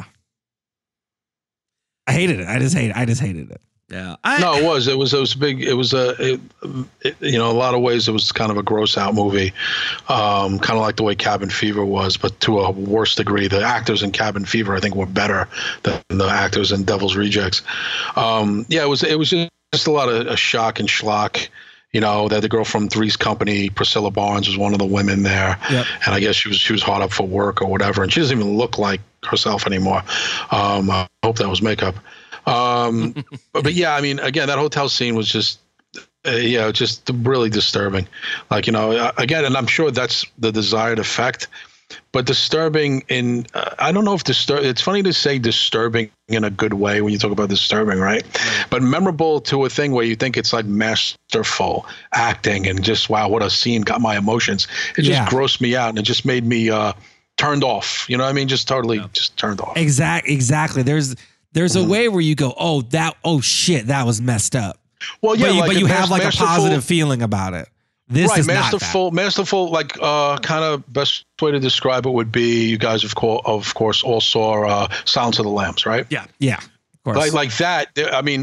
I hated it. I just hate. I just hated it. Yeah. I, No, it was. It was. It was big. It was a. It, it, you know, a lot of ways, it was kind of a gross out movie, um, kind of like the way Cabin Fever was, but to a worse degree. The actors in Cabin Fever, I think, were better than the actors in Devil's Rejects. Um, yeah, it was. It was just, just a lot of a shock and schlock. You know, that the girl from Three's Company, Priscilla Barnes, was one of the women there, Yep. and I guess she was she was hard up for work or whatever, and she doesn't even look like herself anymore. Um, I hope that was makeup. Um, but, but yeah, I mean, again, that hotel scene was just, uh, yeah, just really disturbing. Like, you know, uh, again, and I'm sure that's the desired effect, but disturbing in, uh, I don't know if disturb, it's funny to say disturbing in a good way when you talk about disturbing, right? But memorable to a thing where you think it's like masterful acting and just, wow, what a scene, got my emotions. It just Yeah. grossed me out and it just made me uh, turned off. You know what I mean? Just totally just turned off. Exact. Exactly. There's there's a way where you go, oh that, oh shit, that was messed up. Well, yeah, but you, like but a you have mas- like a masterful- positive feeling about it. This right, is masterful, masterful. Like, uh, kind of best way to describe it would be you guys, of course, of course, all saw uh, Silence of the Lambs, right? yeah. not that. Yeah, of course. Like, like that. there- I mean,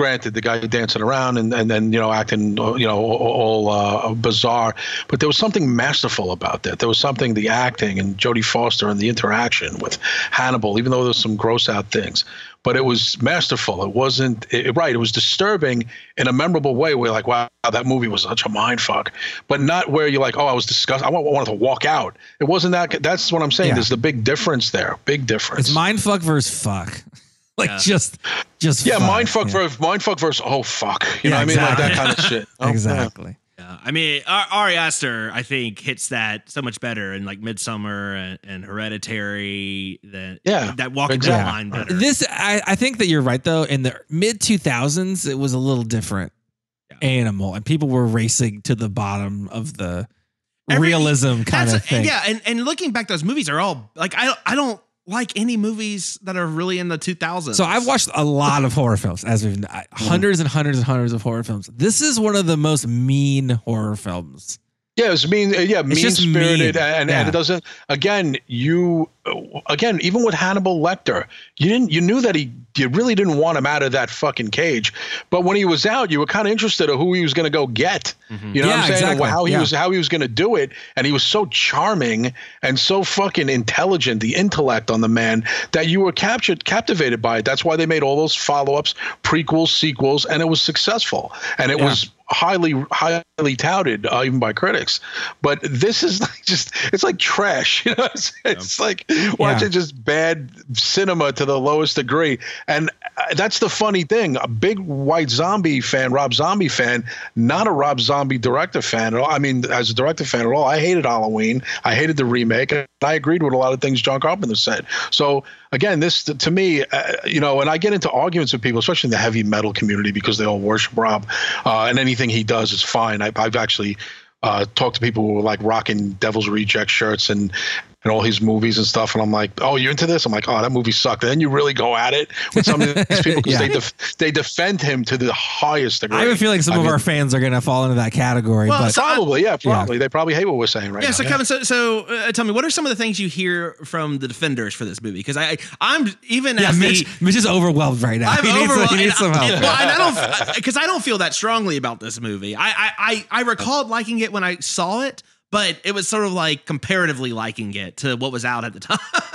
granted, the guy dancing around and, and then, you know, acting, you know, all, all uh, bizarre. But there was something masterful about that. There was something, the acting and Jodie Foster and the interaction with Hannibal, even though there was some gross out things. But it was masterful. It wasn't it, right. It was disturbing in a memorable way. Where like, wow, that movie was such a mind fuck. But not where you're like, oh, I was disgusted. I wanted to walk out. It wasn't that. That's what I'm saying. Yeah. There's the big difference there. Big difference. It's mind fuck versus fuck. Like Yeah. just, just yeah, fuck. mind fuck yeah. versus mind fuck versus oh fuck. You Yeah, know what I mean? exactly. Like that kind of shit. Oh, Exactly. Yeah, I mean, Ar- Ari Aster, I think, hits that so much better in like Midsummer and, and Hereditary. That Yeah, that walking exactly. that line better. This, I, I think that you're right though. In the mid two thousands, it was a little different Yeah. animal, and people were racing to the bottom of the Every- realism kind That's of thing. Yeah, and, and looking back, those movies are all like I I don't like any movies that are really in the two thousands. So I've watched a lot of horror films, as we've I- hundreds and hundreds and hundreds of horror films. This is one of the most mean horror films. Yeah, it's mean. Yeah, mean just spirited, mean. and, Yeah. and it doesn't. Again, you, again, even with Hannibal Lecter, you didn't. You knew that he, you really didn't want him out of that fucking cage. But when he was out, you were kind of interested in who he was going to go get. Mhm. You know Yeah, what I'm saying? exactly. How he Yeah. was, how he was going to do it, and he was so charming and so fucking intelligent, the intellect on the man, that you were captured, captivated by it. That's why they made all those follow-ups, prequels, sequels, and it was successful, and it Yeah. was highly highly touted uh, even by critics. But this is like just it's like trash, you know. It's, it's like watching Yeah. just bad cinema to the lowest degree. And uh, that's the funny thing, a big white zombie fan, Rob Zombie fan, not a Rob Zombie director fan at all. I mean, as a director fan at all, I hated Halloween, I hated the remake, and I agreed with a lot of things John Carpenter said. So again, this to me, uh, you know, and I get into arguments with people, especially in the heavy metal community, because they all worship Rob, uh, and anything he does is fine. I, I've actually uh, talked to people who were like rocking Devil's Reject shirts and and all his movies and stuff, and I'm like, oh, you're into this? I'm like, oh, that movie sucked. And then you really go at it with some of these people because Yeah. they def- they defend him to the highest degree. I have a feeling some I of mean, our fans are going to fall into that category. Well, but so I- probably, yeah, probably. They probably hate what we're saying right yeah, now. so Kevin, so so uh, tell me, what are some of the things you hear from the defenders for this movie? Because I, I'm even yeah, as Mitch, the Mitch is overwhelmed right now. I'm he needs, overwhelmed. he needs some and, help. and- well, and I don't, because I don't feel that strongly about this movie. I, I, I, I recalled liking it when I saw it, but it was sort of like comparatively liking it to what was out at the time.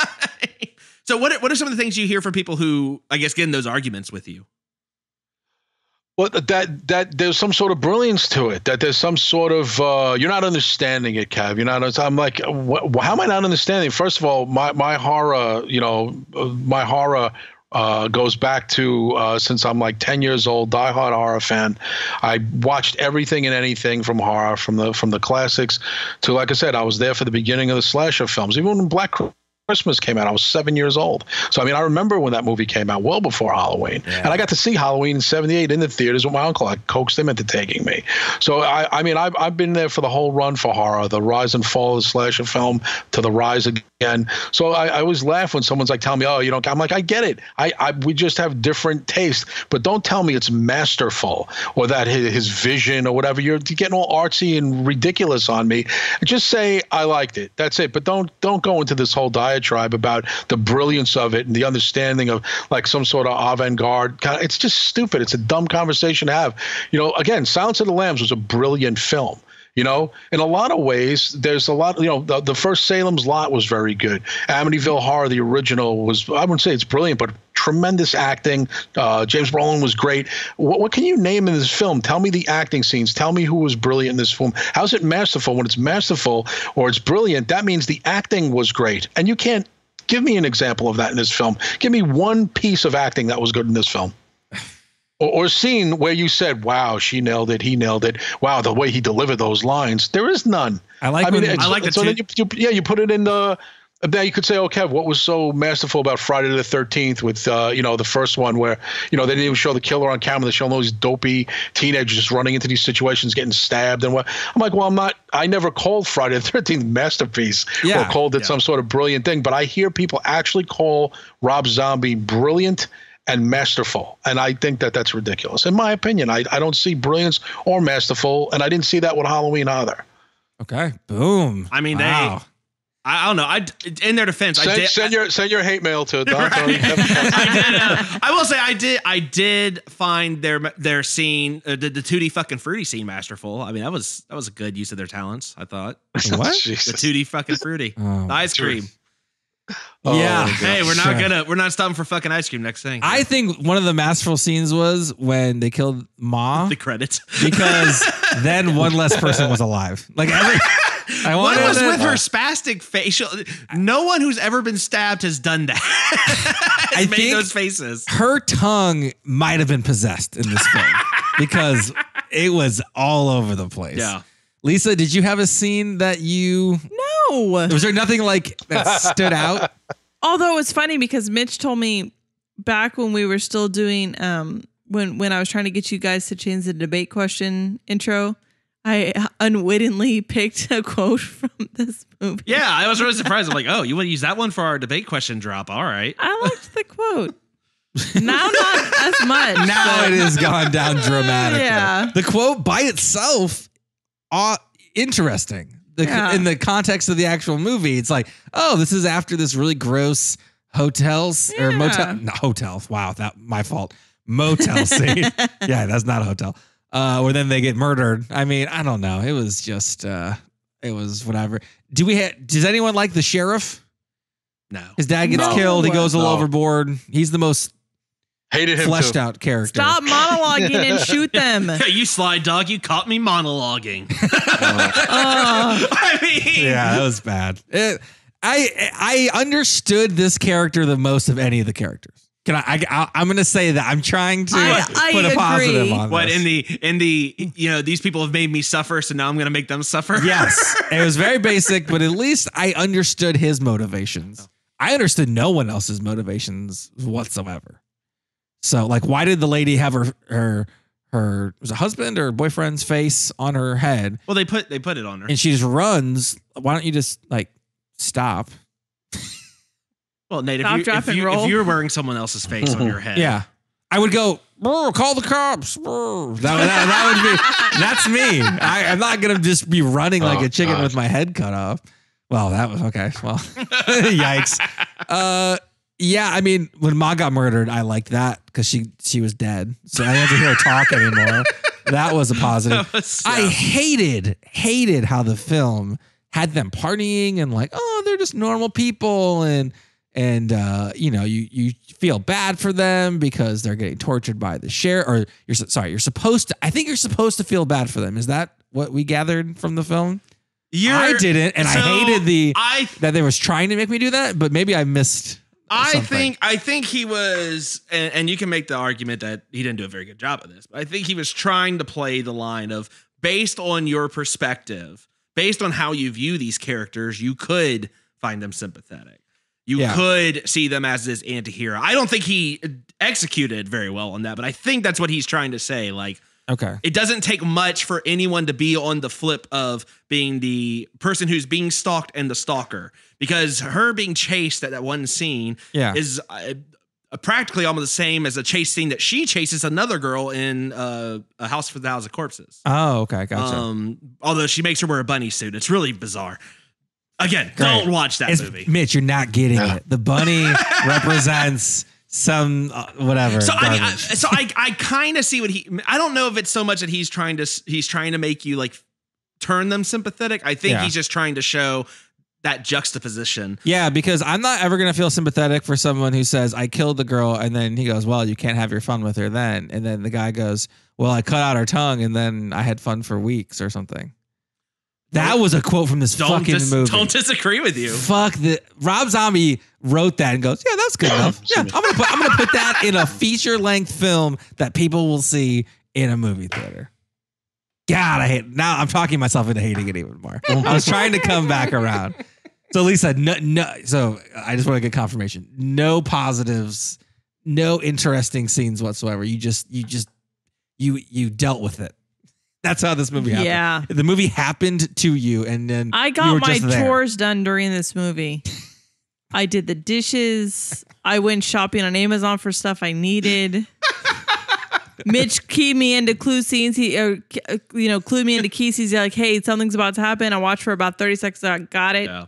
So, what are, what are some of the things you hear from people who, I guess, get in those arguments with you? Well, that that there's some sort of brilliance to it. That there's some sort of uh, you're not understanding it, Kev. You're not. I'm like, wh- how am I not understanding? First of all, my my horror, you know, uh, my horror uh, goes back to uh, since I'm like ten years old, diehard horror fan. I watched everything and anything from horror, from the from the classics to, like I said, I was there for the beginning of the slasher films, even when Black Christmas came out. I was seven years old. So, I mean, I remember when that movie came out well before Halloween. Yeah. And I got to see Halloween in seventy-eight in the theaters with my uncle. I coaxed him into taking me. So, I, I mean, I've, I've been there for the whole run for horror, the rise and fall of the slasher film to the rise again. So I, I always laugh when someone's like, tell me, oh, you don't, I'm like, I get it. I, I we just have different taste. But don't tell me it's masterful or that his, his vision or whatever. You're getting all artsy and ridiculous on me. Just say, I liked it. That's it. But don't don't go into this whole diatribe about the brilliance of it and the understanding of like some sort of avant-garde. It's just stupid. It's a dumb conversation to have. You know, again, Silence of the Lambs was a brilliant film. You know, in a lot of ways, there's a lot, you know, the, the first Salem's Lot was very good. Amityville Horror, the original, was, I wouldn't say it's brilliant, but tremendous acting. Uh, James Brolin was great. What, what can you name in this film? Tell me the acting scenes. Tell me who was brilliant in this film. How's it masterful? When it's masterful or it's brilliant, that means the acting was great. And you can't give me an example of that in this film. Give me one piece of acting that was good in this film. Or, or scene where you said, wow, she nailed it, he nailed it. Wow, the way he delivered those lines. There is none. I like I mean, when- it's, I like the so two- then you, you, yeah, you put it in the, now you could say, oh, Kev, what was so masterful about Friday the thirteenth with, uh, you know, the first one where, you know, they didn't even show the killer on camera. They show all these dopey teenagers just running into these situations, getting stabbed and what. I'm like, well, I'm not, I never called Friday the thirteenth masterpiece Yeah. or called it Yeah. some sort of brilliant thing. But I hear people actually call Rob Zombie brilliant and masterful. And I think that that's ridiculous. In my opinion, I, I don't see brilliance or masterful. And I didn't see that with Halloween either. Okay. Boom. I mean, wow. they. I, I don't know. I in their defense, send, I did send your send your hate mail to Don right. Tony. I did. Uh, I will say I did. I did find their their scene, uh, the, the Tutti fucking Fruity scene, masterful. I mean, that was that was a good use of their talents. I thought. What? The Tutti fucking Fruity, Oh. the ice cream. Oh, Yeah. Hey, we're not Sure. gonna we're not stopping for fucking ice cream next thing. I think one of the masterful scenes was when they killed Ma, the credits because then one less person was alive. Like every, I What wanted was to- with her spastic facial? No one who's ever been stabbed has done that. has I made think- those faces. her tongue might have been possessed in this film because it was all over the place. Yeah. Lisa, did you have a scene that you No. was there nothing like that stood out? Although it was funny because Mitch told me back when we were still doing um when when I was trying to get you guys to change the debate question intro, I unwittingly picked a quote from this movie. Yeah, I was really surprised. I'm like, oh, you want to use that one for our debate question drop? All right. I liked the quote. Now not as much. Now but- it has gone down dramatically. Yeah. The quote by itself, uh, interesting. The, Yeah. In the context of the actual movie, it's like, oh, this is after this really gross hotels or Yeah. motel, no, hotels. Wow, that my fault. Motel scene. Yeah, that's not a hotel. Uh, where then they get murdered. I mean, I don't know. It was just, uh, it was whatever. Do we? Ha- does anyone like the sheriff? No. His dad gets No. killed. He goes a little No. overboard. He's the most Hated him fleshed too. out character. Stop monologuing and shoot them. Hey, you sly dog, you caught me monologuing. Oh. I mean, Yeah, that was bad. It, I I understood this character the most of any of the characters. Can I? I I'm going to say that I'm trying to I- I put a positive agree. on what this. in the in the you know these people have made me suffer, so now I'm gonna make them suffer. Yes, it was very basic, but at least I understood his motivations. I understood no one else's motivations whatsoever. So, like, why did the lady have her her her was it husband or boyfriend's face on her head, Well, they put they put it on her. and she just runs? Why don't you just like stop? Well, Nate, if Stop, you, drop, if, and you, roll. if you were wearing someone else's face on your head, Yeah. I would go, "Brr, call the cops. Brr." That, that, that would be, that's me. I, I'm not going to just be running like Oh, a chicken God. with my head cut off. Well, that was okay. Well, yikes. Uh, yeah, I mean, when Ma got murdered, I liked that because she, she was dead. So I didn't have to hear her talk anymore. That was a positive. That was- I yeah. hated, hated how the film had them partying and like, oh, they're just normal people. And, and, uh, you know, you, you feel bad for them because they're getting tortured by the sheriff, or you're su- sorry, you're supposed to, I think you're supposed to feel bad for them. Is that what we gathered from the film? You're, I didn't. And so I hated the, I that they was trying to make me do that, but maybe I missed. I something. think I think he was, and, and you can make the argument that he didn't do a very good job of this, but I think he was trying to play the line of, based on your perspective, based on how you view these characters, you could find them sympathetic. You Yeah. could see them as this anti-hero. I don't think he executed very well on that, but I think that's what he's trying to say. Like, Okay. it doesn't take much for anyone to be on the flip of being the person who's being stalked and the stalker, because her being chased at that one scene Yeah. is uh, practically almost the same as a chase scene that she chases another girl in uh, A House for the House of Corpses. Oh, okay. Gotcha. Um, although she makes her wear a bunny suit. It's really bizarre. Again, Great. don't watch that It's- movie. Mitch, you're not getting Yeah. it. The bunny represents some uh, whatever. So I, mean, I, garbage. so I, I kind of see what he. I don't know if it's so much that he's trying to he's trying to make you like turn them sympathetic. I think Yeah. he's just trying to show that juxtaposition. Yeah, because I'm not ever going to feel sympathetic for someone who says, I killed the girl. And then he goes, well, you can't have your fun with her then. And then the guy goes, well, I cut out her tongue and then I had fun for weeks or something. That was a quote from this Don't fucking dis- movie. don't disagree with you. Fuck the Rob Zombie wrote that and goes, yeah, that's good enough. Yeah, I'm gonna put I'm gonna put that in a feature length film that people will see in a movie theater. God, I hate now. I'm talking myself into hating it even more. I was trying to come back around. So Lisa, no, no. So I just want to get confirmation. No positives, no interesting scenes whatsoever. You just, you just, you, you dealt with it. That's how this movie happened. Yeah. The movie happened to you, and then I you got were my just there. chores done during this movie. I did the dishes. I went shopping on Amazon for stuff I needed. Mitch keyed me into clue scenes. He, or, you know, clued me into key scenes. He's like, hey, something's about to happen. I watched for about thirty seconds. I got it. Yeah.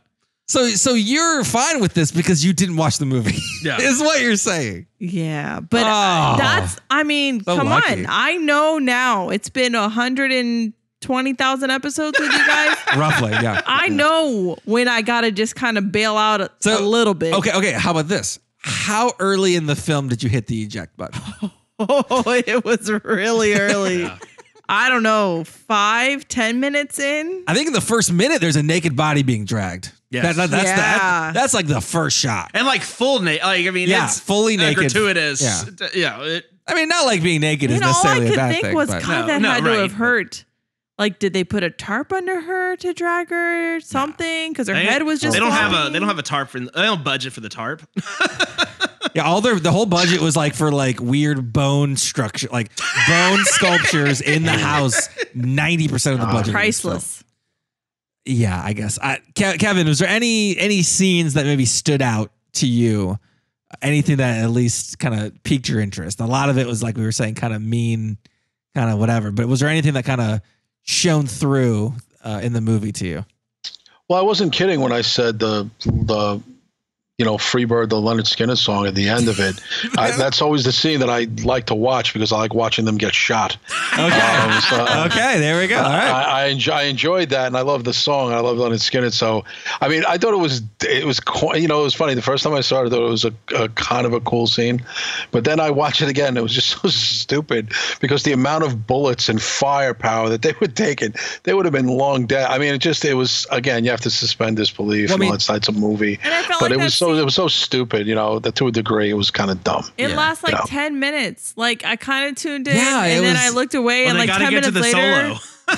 So so you're fine with this because you didn't watch the movie. Yeah. Is what you're saying. Yeah, but Oh. that's, I mean, So come lucky. on. I know now. It's been one hundred twenty thousand episodes with you guys. Roughly, yeah. I know when I got to just kind of bail out a, So- a little bit. Okay, okay. How about this? How early in the film did you hit the eject button? Oh, it was really early. I don't know, five, ten minutes in. I think in the first minute there's a naked body being dragged. Yes. That- that- that's, the- Yeah. that- that's like the first shot. And like full naked. Like, I mean, Yeah, it's fully uh, naked. gratuitous. Yeah. Yeah. It, I mean, not like being naked is And all I necessarily a could bad think thing. was, but- God, No, that no, had to right. have hurt. Like, did they put a tarp under her to drag her or something? Because her they, head was just. They don't have a. flopping? They don't have a tarp for. They don't budget for the tarp. Yeah, all their the whole budget was like for like weird bone structure, like bone sculptures in the house. Ninety percent of the budget. Priceless. Yeah, I guess. I, Ke- Kevin, was there any any scenes that maybe stood out to you? Anything that at least kind of piqued your interest? A lot of it was like we were saying, kind of mean, kind of whatever. But was there anything that kind of shone through uh, in the movie to you? Well, I wasn't kidding when I said the the you know Freebird, the Leonard Skinner song at the end of it. I, that's always the scene that I like to watch because I like watching them get shot. Okay, Um, so, uh, okay, there we go. All right. I, I, enjoy, I enjoyed that, and I love the song. I love Leonard Skinner. So, I mean, I thought it was it was qu- you know it was funny. The first time I saw it, I thought it was a, a kind of a cool scene, but then I watched it again. It was just so stupid because the amount of bullets and firepower that they were taking, they would have been long dead. I mean, it just it was again. You have to suspend disbelief. Well, I and mean- all that. It's a movie, And I felt but like it was that so scene- it was so stupid. You know, that to a degree, it was kind of dumb. It Yeah. lasts like Yeah. ten minutes. Like I kind of tuned in, Yeah, it and then was- I looked away, Well, and they like gotta ten get to minutes the later,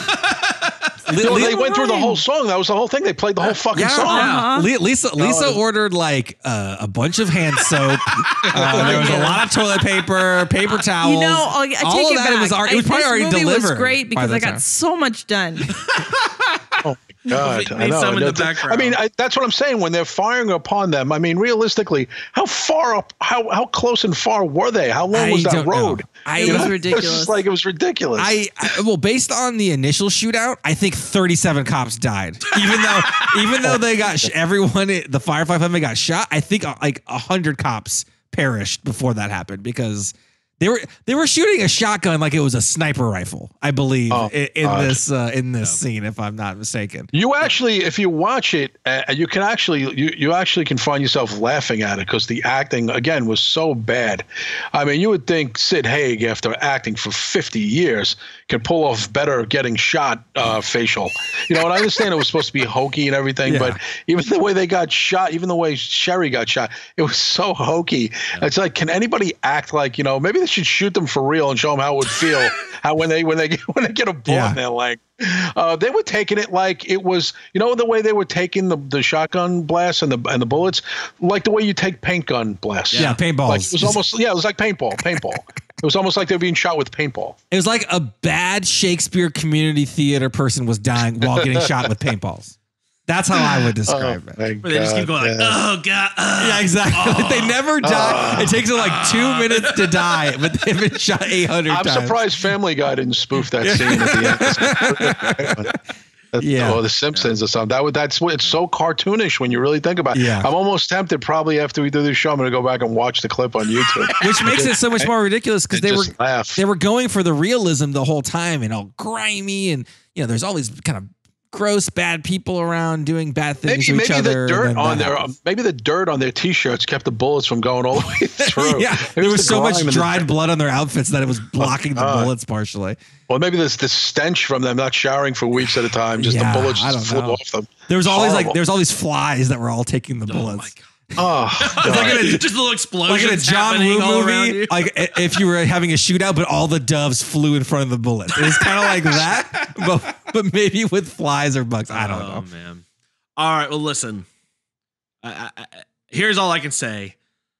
solo. Li- You know, Li- they went through the Right. whole song. That was the whole thing. They played the whole fucking Yeah, song. Uh-huh. Li- Lisa Lisa No. ordered like uh, a bunch of hand soap. Uh, there was a lot of toilet paper, paper towels. you know, I'll, I take all it of that back. was already, it was I- probably this already movie delivered. was great by because that I got time. so much done. Oh my God, Need I know. some in the And that's- background. I mean, I, that's what I'm saying. When they're firing upon them, I mean, realistically, how far up, how how close and far were they? How long I was that don't know. road? I- It You was know? ridiculous. It's just like it was ridiculous. I, I well, based on the initial shootout, I think thirty-seven cops died. Even though, even though they got sh- everyone, the firefighter family got shot. I think uh, like a hundred cops perished before that happened because they were they were shooting a shotgun like it was a sniper rifle. I believe Oh, in, in God. this uh, in this scene, if I'm not mistaken. You actually, if you watch it, uh, you can actually, you, you actually can find yourself laughing at it because the acting again was so bad. I mean, you would think Sid Haig, after acting for fifty years, can pull off better getting shot uh, facial. You know, and I understand it was supposed to be hokey and everything, Yeah. but even the way they got shot, even the way Sherry got shot, it was so hokey. It's like, can anybody act like, you know, maybe they should shoot them for real and show them how it would feel how when they when they get when they get a bullet Yeah. in their leg. Uh, they were taking it like it was, you know, the way they were taking the, the shotgun blasts and the and the bullets, like the way you take paint gun blasts. Yeah, paintballs. Like it was almost, yeah, it was like paintball, paintball. It was almost like they were being shot with paintball. It was like a bad Shakespeare community theater person was dying while getting shot with paintballs. That's how I would describe it. my Where they just keep God, going like, yeah. oh god, uh, Yeah, exactly. They never die. Oh. It takes them like two minutes to die, but they've been shot eight hundred I'm times. surprised Family Guy didn't spoof that scene at the end. That's, Yeah. or The Simpsons or something. That would that's what it's so cartoonish when you really think about it. Yeah. I'm almost tempted probably after we do this show, I'm gonna go back and watch the clip on YouTube. Which makes it so much more ridiculous because And they were just laugh. they were going for the realism the whole time and all grimy and you know there's all these kind of gross bad people around doing bad things Maybe to each maybe other. the and dirt then on that their happens. maybe the dirt on their t-shirts kept the bullets from going all the way through. yeah, It there was the so much grime and the- dried blood on their outfits that it was blocking the God. bullets partially. Well, maybe there's the stench from them not showering for weeks at a time. Just Yeah, the bullets I just don't flew know. off them. There was always like Horrible. there's all these flies that were all taking the oh my bullets. god. Oh, It's like God. in a, Just little explosions like in a John happening Woo all around movie, you. like i- if you were having a shootout, but all the doves flew in front of the bullets. It was kind of like that, but but maybe with flies or bugs. I don't oh, know. man. All right. Well, listen. I, I, I, here's all I can say.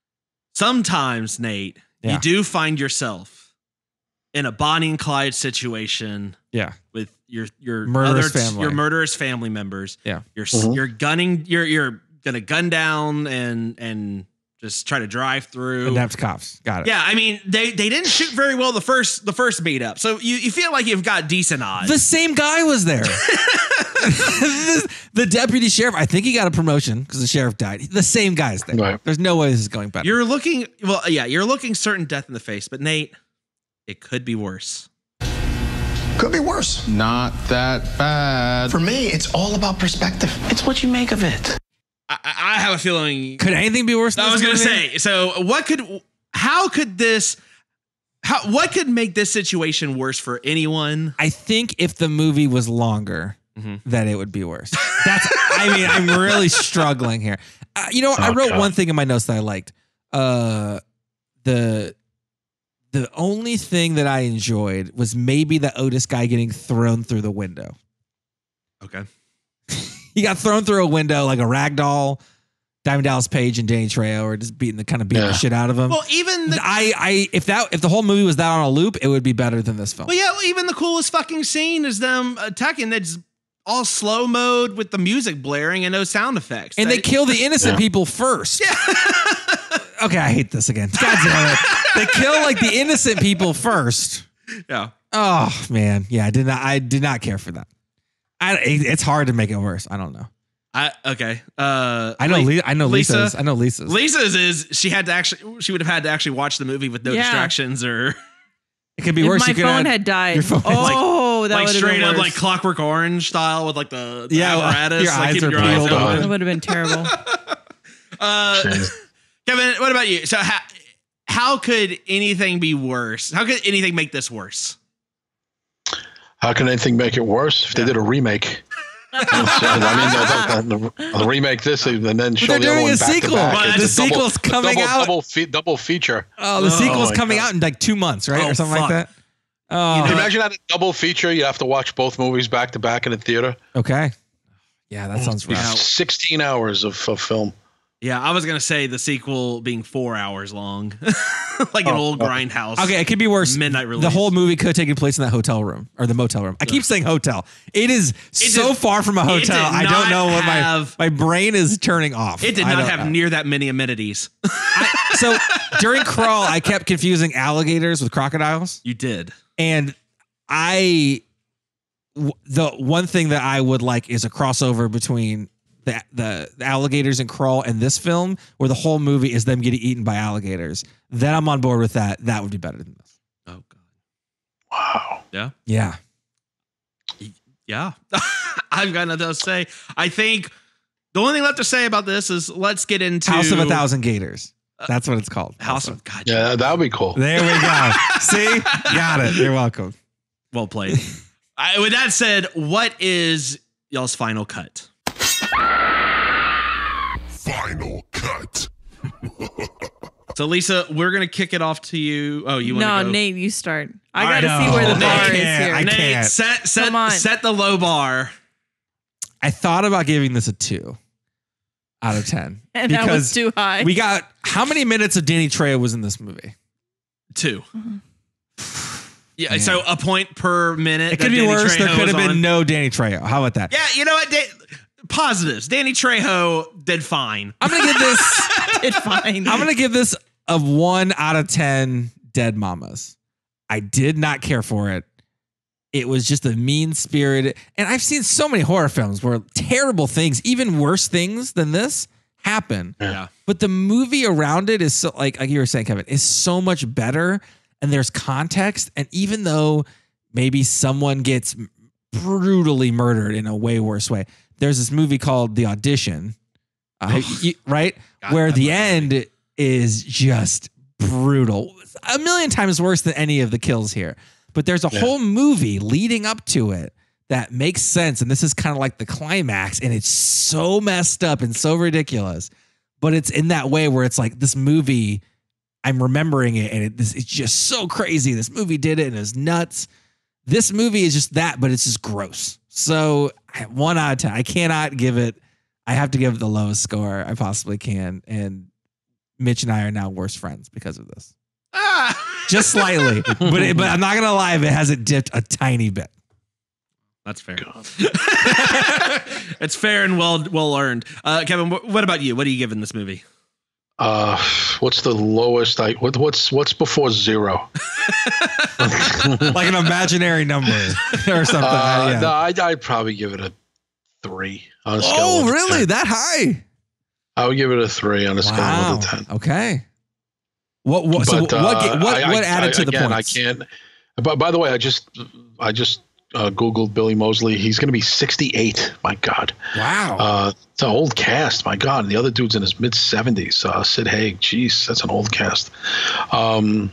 Sometimes, Nate, Yeah. you do find yourself in a Bonnie and Clyde situation Yeah, with your your Murderous other, family. your murderous family members. Yeah. You're Mhm. you're gunning. You're you're gonna gun down and and just try to drive through. inept cops. Got it. Yeah, I mean they they didn't shoot very well the first the first meetup, so you, you feel like you've got decent odds. The same guy was there. this, The deputy sheriff, I think he got a promotion because the sheriff died. The same guy's there. Right. There's no way this is going better. You're looking, well, yeah, you're looking certain death in the face, but Nate, it could be worse. Could be worse. Not that bad. For me, it's all about perspective. It's what you make of it. I, I have a feeling. Could anything be worse than I was this going to movie? say, so what could, how could this, how, what could make this situation worse for anyone? I think if the movie was longer, mm-hmm. that it would be worse. That's, I mean, I'm really struggling here. Uh, you know, oh, I wrote God. one thing in my notes that I liked. Uh, the, The only thing that I enjoyed was maybe the Otis guy getting thrown through the window. Okay. He got thrown through a window like a rag doll. Diamond Dallas Page and Danny Trejo are just beating the kind of beating yeah. the shit out of him. Well, even the, I, I, if that, if the whole movie was that on a loop, it would be better than this film. Well, yeah, even the coolest fucking scene is them attacking. It's all slow mode with the music blaring and no sound effects. And they, they kill the innocent yeah. people first. Yeah. Okay, I hate this again. God damn it. They kill like the innocent people first. Yeah. Oh man. Yeah, I did not I did not care for that. I it's hard to make it worse. I don't know. I okay. Uh I know Le- I know Lisa, Lisa's. I know Lisa's. Lisa's is she had to actually she would have had to actually watch the movie with no yeah. distractions or it could be if worse. My you could phone have, had died. Phone oh, like, that like would straight have up been like Clockwork Orange style with like the, the yeah, apparatus. Your like eyes are your eyes open. That would have been terrible. uh, Kevin, what about you? So how how could anything be worse? How could anything make this worse? How can anything make it worse if yeah. they did a remake? I mean, they'll, they'll, they'll remake this and then show the other one back sequel. to back. The sequel's double, coming double, out. Double, fe- double feature. Oh, the oh, sequel's coming God. out in like two months, right, oh, or something fuck. like that. Oh, you know, imagine that a double feature. You have to watch both movies back to back in a theater. Okay. Yeah, that sounds right. Sixteen hours of, of film. Yeah, I was gonna say the sequel being four hours long, like an oh, old oh. grindhouse. Okay, it could be worse. Midnight release. The whole movie could have taken place in that hotel room or the motel room. I keep saying hotel. It is it so did, far from a hotel. I don't know what have, my my brain is turning off. It did not have know. near that many amenities. I, so during Crawl, I kept confusing alligators with crocodiles. You did, and I the one thing that I would like is a crossover between The, the the alligators in Crawl and this film where the whole movie is them getting eaten by alligators. Then I'm on board with that. That would be better than this. Oh God. Wow. Yeah. Yeah. Yeah. I've got nothing else to say. I think the only thing left to say about this is let's get into House of a Thousand Gators. That's what it's called. House of God. Yeah, that would be cool. There we go. See? Got it. You're welcome. Well played. I, with that said, what is y'all's final cut? Final cut. So Lisa, we're gonna kick it off to you. Oh, you want to No, go? Nate, you start. I I gotta know. see where the Nate, bar I is can't. here. I Nate, can't. set Come on. set set the low bar. I thought about giving this a two out of ten. And that was too high. We got how many minutes of Danny Trejo was in this movie? Two. Mm-hmm. Yeah, Man. so a point per minute. It could that be Danny worse. Trejo There could have was been on. no Danny Trejo. How about that? Yeah, you know what? Da- positives. Danny Trejo did fine. I'm gonna give this. Did fine. I'm gonna give this a one out of ten dead mamas. I did not care for it. It was just a mean spirited, and I've seen so many horror films where terrible things, even worse things than this, happen. Yeah. But the movie around it is so like like you were saying, Kevin, is so much better, and there's context. And even though maybe someone gets brutally murdered in a way worse way, there's this movie called The Audition, uh, you, right? God, where the movie. end is just brutal, a million times worse than any of the kills here. But there's a Yeah. whole movie leading up to it that makes sense. And this is kind of like the climax. And it's so messed up and so ridiculous. But it's in that way where it's like this movie, I'm remembering it. And it, this, it's just so crazy. This movie did it and it's nuts. This movie is just that, but it's just gross. So one out of ten. I cannot give it. I have to give it the lowest score I possibly can. And Mitch and I are now worse friends because of this. Ah. Just slightly, but it, but I'm not gonna lie, if it hasn't dipped a tiny bit. That's fair. It's fair and well well earned. Uh, Kevin, wh- what about you? What are you giving this movie? Uh, what's the lowest? I what, what's what's before zero? Like an imaginary number or something. Uh, yeah. No, I'd, I'd probably give it a three on a scale. Oh, of really? ten. That high? I would give it a three on a scale Wow. of ten. Okay. What? What? So But, what? uh, What? I, What I, added I, to the again, points? I can't. But by the way, I just, I just uh, Googled Billy Mosley. He's going to be sixty-eight. My God. Wow. Uh, it's an old cast. My God. And the other dude's in his mid seventies. Uh, Sid Haig. Jeez, that's an old cast. Um,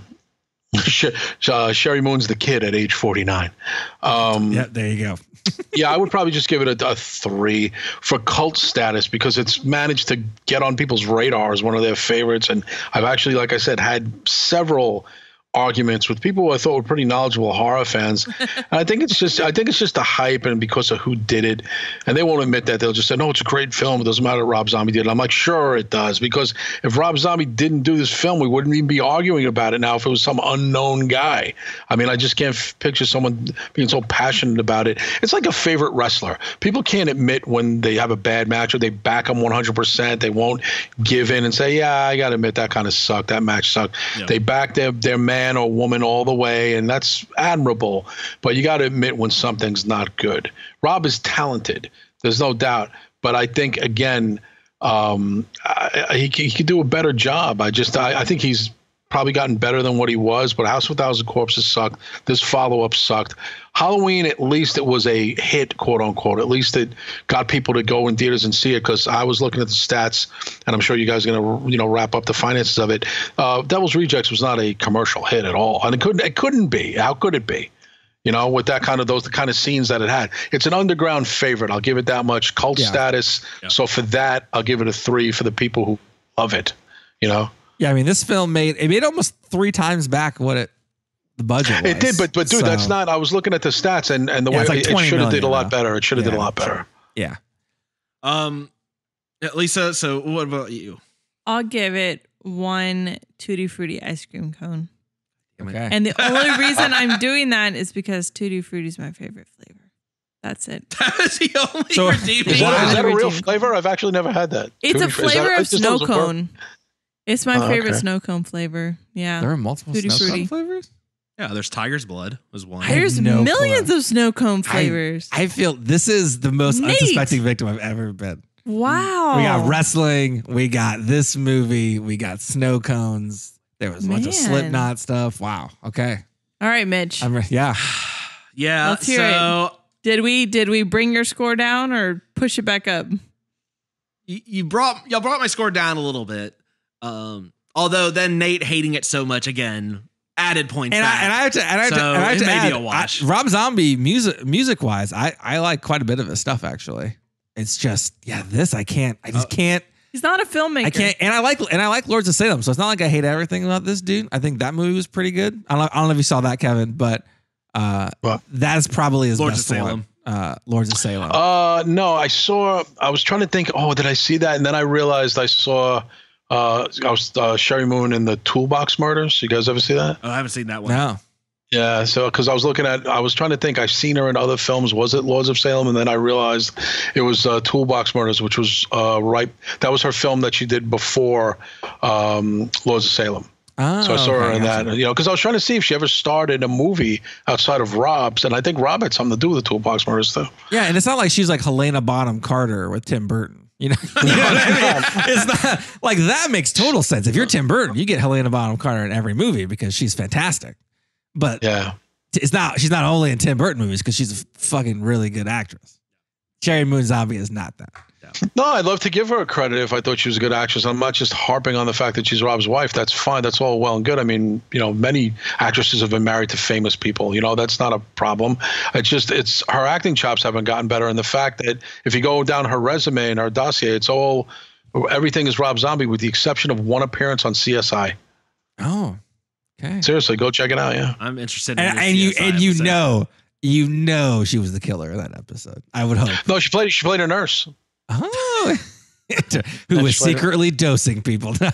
uh, Sherry Moon's the kid at age forty-nine. Um, yeah, there you go. yeah, I would probably just give it a, a three for cult status because it's managed to get on people's radar as one of their favorites. And I've actually, like I said, had several arguments with people who I thought were pretty knowledgeable horror fans. And I think it's just, I think it's just the hype and because of who did it. And they won't admit that. They'll just say, no, it's a great film. It doesn't matter what Rob Zombie did. And I'm like, sure it does. Because if Rob Zombie didn't do this film, we wouldn't even be arguing about it now if it was some unknown guy. I mean, I just can't f- picture someone being so passionate about it. It's like a favorite wrestler. People can't admit when they have a bad match or they back them one hundred percent. They won't give in and say, yeah, I got to admit that kind of sucked. That match sucked. Yeah. They back their, their man or woman all the way, and that's admirable. But you got to admit when something's not good. Rob is talented. There's no doubt. But I think, again, um, I, I, he, he could do a better job. I just I, I think he's probably gotten better than what he was. But House of a Thousand Corpses sucked. This follow-up sucked. Halloween, at least it was a hit, quote unquote. At least it got people to go in theaters and see it because I was looking at the stats, and I'm sure you guys are going to, you know, wrap up the finances of it. Uh, Devil's Rejects was not a commercial hit at all, and it couldn't. It couldn't be. How could it be? You know, with that kind of those the kind of scenes that it had. It's an underground favorite. I'll give it that much. Cult yeah. status. Yeah. So for that, I'll give it a three for the people who love it. You know. Yeah, I mean, this film made it made almost three times back what it. The budget was. It did, but but dude, so, that's not. I was looking at the stats, and, and the yeah, way like it, it should have did a lot though. better. It should have yeah. did a lot better. Yeah. Um, Lisa. So what about you? I'll give it one Tutti Frutti ice cream cone. Okay. And the only reason I'm doing that is because Tutti Frutti is my favorite flavor. That's it. That is the only so, redeeming. Is that, is that a real flavor? I've actually never had that. It's Tutti a flavor that, of snow cone. It's my oh, favorite okay. snow cone flavor. Yeah. There are multiple Tutti snow Frutti. cone flavors? Yeah, there's Tiger's Blood was one. There's no millions clue. of snow cone flavors. I, I feel this is the most Nate. unsuspecting victim I've ever been. Wow. We got wrestling. We got this movie. We got snow cones. There was a bunch of Slipknot stuff. Wow. Okay. All right, Mitch. I'm re- yeah. Yeah. Let's hear so it. Did we did we bring your score down or push it back up? You, you brought y'all brought my score down a little bit. Um, although then Nate hating it so much again added points and back. I, and I have to and I have so to, and I have it to may add, be a wash. I, Rob Zombie music music wise, I I like quite a bit of his stuff actually. It's just yeah, this I can't. I just uh, can't. He's not a filmmaker. I can't, and I like and I like Lords of Salem, so it's not like I hate everything about this dude. I think that movie was pretty good. I don't, I don't know if you saw that, Kevin, but uh, what? That's probably his Lords best of Salem. one. Uh, Lords of Salem. Uh, no, I saw. I was trying to think. Oh, did I see that? And then I realized I saw. Uh, I was uh, Sherry Moon in the Toolbox Murders. You guys ever see that? Oh, I haven't seen that one. No. Yeah, so because I was looking at, I was trying to think. I've seen her in other films. Was it Lords of Salem? And then I realized it was uh, Toolbox Murders, which was uh, right. That was her film that she did before um, Lords of Salem. Oh, so I saw okay, her in gotcha. that. You know, because I was trying to see if she ever starred in a movie outside of Rob's, and I think Rob had something to do with the Toolbox Murders too. Yeah, and it's not like she's like Helena Bonham Carter with Tim Burton. You know, you know what I mean? It's not like that makes total sense. If you're Tim Burton, you get Helena Bonham Carter in every movie because she's fantastic. But yeah, it's not. She's not only in Tim Burton movies because she's a fucking really good actress. Sherry Moon Zombie is not that. No, I'd love to give her a credit if I thought she was a good actress. I'm not just harping on the fact that she's Rob's wife. That's fine. That's all well and good. I mean, you know, many actresses have been married to famous people. You know, that's not a problem. It's just it's her acting chops haven't gotten better. And the fact that if you go down her resume and her dossier, it's all everything is Rob Zombie with the exception of one appearance on C S I. Oh, okay. Seriously, go check it out. Yeah, I'm interested in And, this and you C S I and you episode. know you know she was the killer in that episod. I would hope. No, she played. She played a nurse. Oh. Who was secretly dosing people. I'm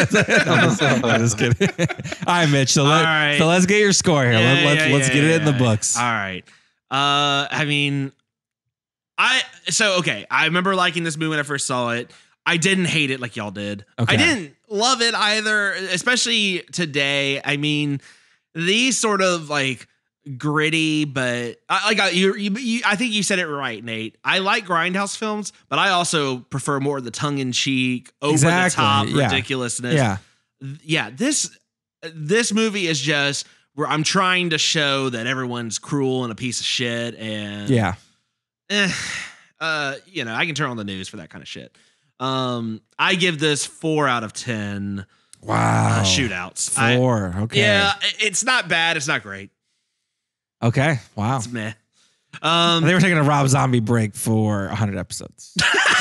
just kidding. All right, Mitch. So, let, right. so let's get your score here. Yeah, Let, let's yeah, let's yeah, get yeah, it in the yeah. books. All right. Uh, I mean, I so okay. I remember liking this movie when I first saw it. I didn't hate it like y'all did. Okay. I didn't love it either, especially today. I mean, these sort of like gritty, but I like I, you, you, you. I think you said it right, Nate. I like grindhouse films, but I also prefer more of the tongue in cheek, over Exactly, the top yeah. ridiculousness. Yeah. yeah. This this movie is just where I'm trying to show that everyone's cruel and a piece of shit, and Yeah. eh, uh, you know, I can turn on the news for that kind of shit. Um, I give this four out of ten. Wow. Uh, shootouts. Four. I, okay. Yeah, it's not bad. It's not great. Okay. Wow. It's meh. Um, they were taking a Rob Zombie break for one hundred episodes.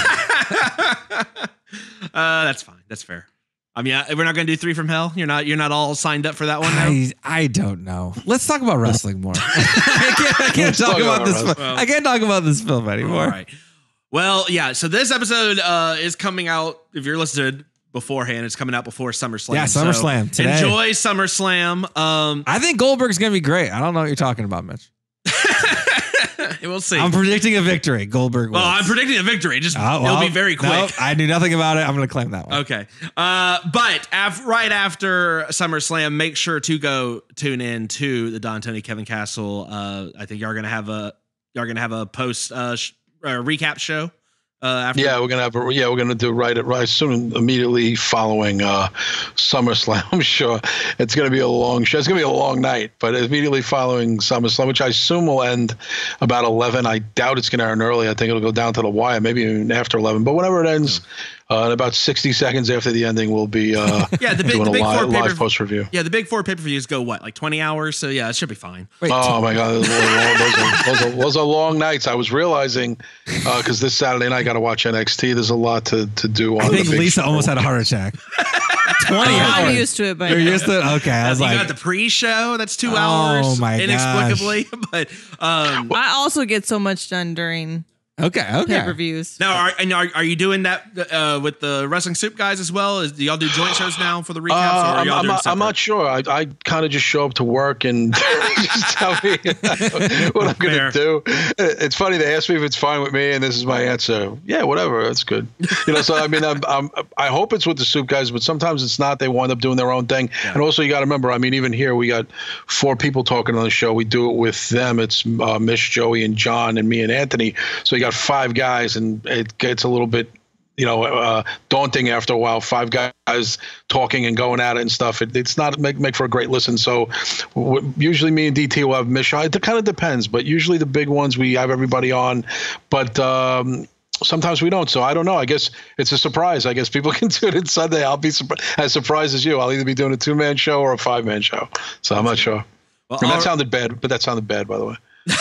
uh, that's fine. That's fair. I mean, we're not going to do Three from Hell. You're not. You're not all signed up for that one now. I, I don't know. Let's talk about wrestling more. I can't, I can't talk about this. Film. I can't talk about this film anymore. All right. Well, yeah. So this episode uh, is coming out. If you're listening beforehand, it's coming out before SummerSlam. Yeah, SummerSlam so today. Enjoy SummerSlam. Um, I think Goldberg's going to be great. I don't know what you're talking about, Mitch. We'll see. I'm predicting a victory. Goldberg wins. Well, I'm predicting a victory. Just oh, well, it'll be very quick. No, I knew nothing about it. I'm going to claim that one. Okay. Uh, but af- right after SummerSlam, make sure to go tune in to the Don Tony Kevin Castle. Uh, I think you're going to have a you're going to have a post uh, sh- uh, recap show. Uh, after yeah, we're gonna have a, yeah we're gonna do right at right soon immediately following uh, SummerSlam. I'm sure it's gonna be a long show. It's gonna be a long night, but immediately following SummerSlam, which I assume will end about eleven. I doubt it's gonna end early. I think it'll go down to the wire, maybe even after eleven. But whenever it ends, uh, in about sixty seconds after the ending, we'll be uh, yeah the big, doing the big a live, four live pay-per- post review. Yeah, the big four pay per views go what like twenty hours. So yeah, it should be fine. Wait, oh my god, those are, those, are, those, are, those are long nights. I was realizing because uh, this Saturday night I got to watch N X T. There's a lot to, to do on I think the big Lisa show. almost had a heart attack. twenty Oh, hours. I'm used to it, but You're used to it? Okay. I was you like, got the pre-show. That's two Oh hours. my inexplicably, but um, I also get so much done during okay, okay. pay-per-views. now are, and are are you doing that uh, with the Wrestling Soup guys as well? Is, do y'all do joint shows now for the recaps? Uh, or are I'm, y'all I'm, doing not, I'm not sure. I, I kind of just show up to work and just tell me what I'm going Fair. to do. It's funny. They ask me if it's fine with me, and this is my answer. Yeah, whatever. That's good. You know. So I mean, I'm, I'm, I hope it's with the Soup guys, but sometimes it's not. They wind up doing their own thing. Yeah. And also, you got to remember. I mean, even here we got four people talking on the show. We do it with them. It's uh, Mish, Joey, and John, and me and Anthony. So you got five guys, and it gets a little bit, you know, uh, daunting after a while. Five guys talking and going at it and stuff. It, it's not make make for a great listen. So w- usually me and D T will have Mish. It kind of depends, but usually the big ones we have everybody on. But um, sometimes we don't. So I don't know. I guess it's a surprise. I guess people can tune in Sunday. I'll be surpri- as surprised as you. I'll either be doing a two man show or a five man show. So I'm not sure. Well, and that I'll- sounded bad, but that sounded bad, by the way.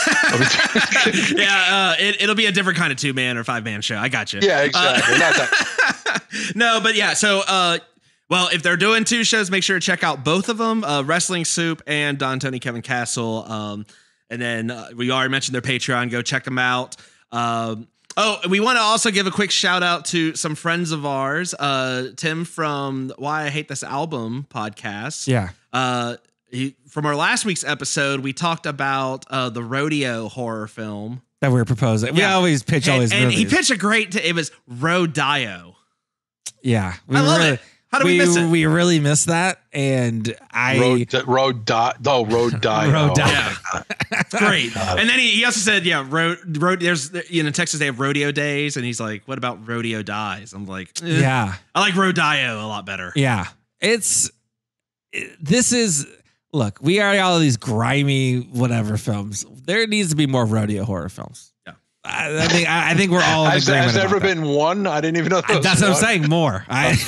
yeah, uh, it, it'll be a different kind of two man or five man show. I got you. Yeah, exactly. Uh, Not that. no, but yeah. So, uh, well, if they're doing two shows, make sure to check out both of them: uh, Wrestling Soup and Don Tony Kevin Castle. Um, and then uh, we already mentioned their Patreon. Go check them out. Um, oh, we want to also give a quick shout out to some friends of ours. Uh, Tim from Why I Hate This Album podcast. Yeah. Uh, he, from our last week's episode, we talked about uh, the rodeo horror film That we were proposing. We Yeah. always pitch all and, these and movies. he pitched a great. T- it was Rodeo. Yeah. We I love really, it. How do we, we miss it? We really missed that. And I. Road, road, di- no, road, die. Road oh. die. Yeah, great. And then he, he also said, "Yeah, road, road. There's you know, in Texas they have rodeo days, and he's like, what about rodeo dies?" I'm like, eh. Yeah. I like Rodeo a lot better. Yeah. It's. This is. Look, we already all these grimy whatever films. There needs to be more rodeo horror films. Yeah. I, I think I, I think we're all in Has, agreement has there about ever that. been one? I didn't even know. There was That's what I'm one. saying. More.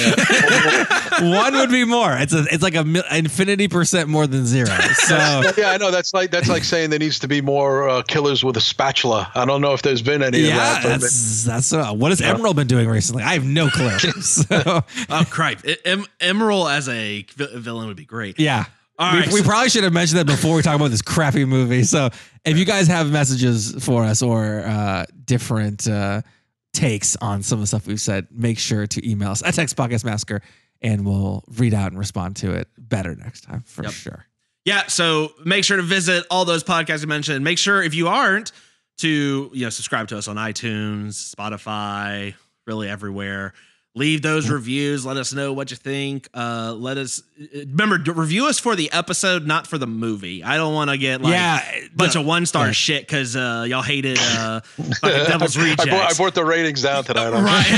I, one would be more. It's a. It's like a mil- infinity percent more than zero. So Yeah, I know. That's like that's like saying there needs to be more uh, killers with a spatula. I don't know if there's been any yeah, of that. that's that's uh, what has Emerald been doing recently? I have no clue. So Oh, cripe. Em- Emerald as a vi- villain would be great. yeah. All we, right, we so- probably should have mentioned that before we talk about this crappy movie. So if you guys have messages for us or uh, different uh, takes on some of the stuff we've said, make sure to email us at Texas Podcast Massacre and we'll read out and respond to it better next time for Yep. sure. Yeah, so make sure to visit all those podcasts I mentioned. Make sure if you aren't to you know subscribe to us on iTunes, Spotify, really everywhere. leave those reviews. Let us know what you think. Uh, let us remember to review us for the episode, not for the movie. I don't want to get like Yeah, a bunch the- of one star yeah. shit because uh, y'all hated uh, fucking Devil's Rejects. I brought, I brought the ratings down tonight.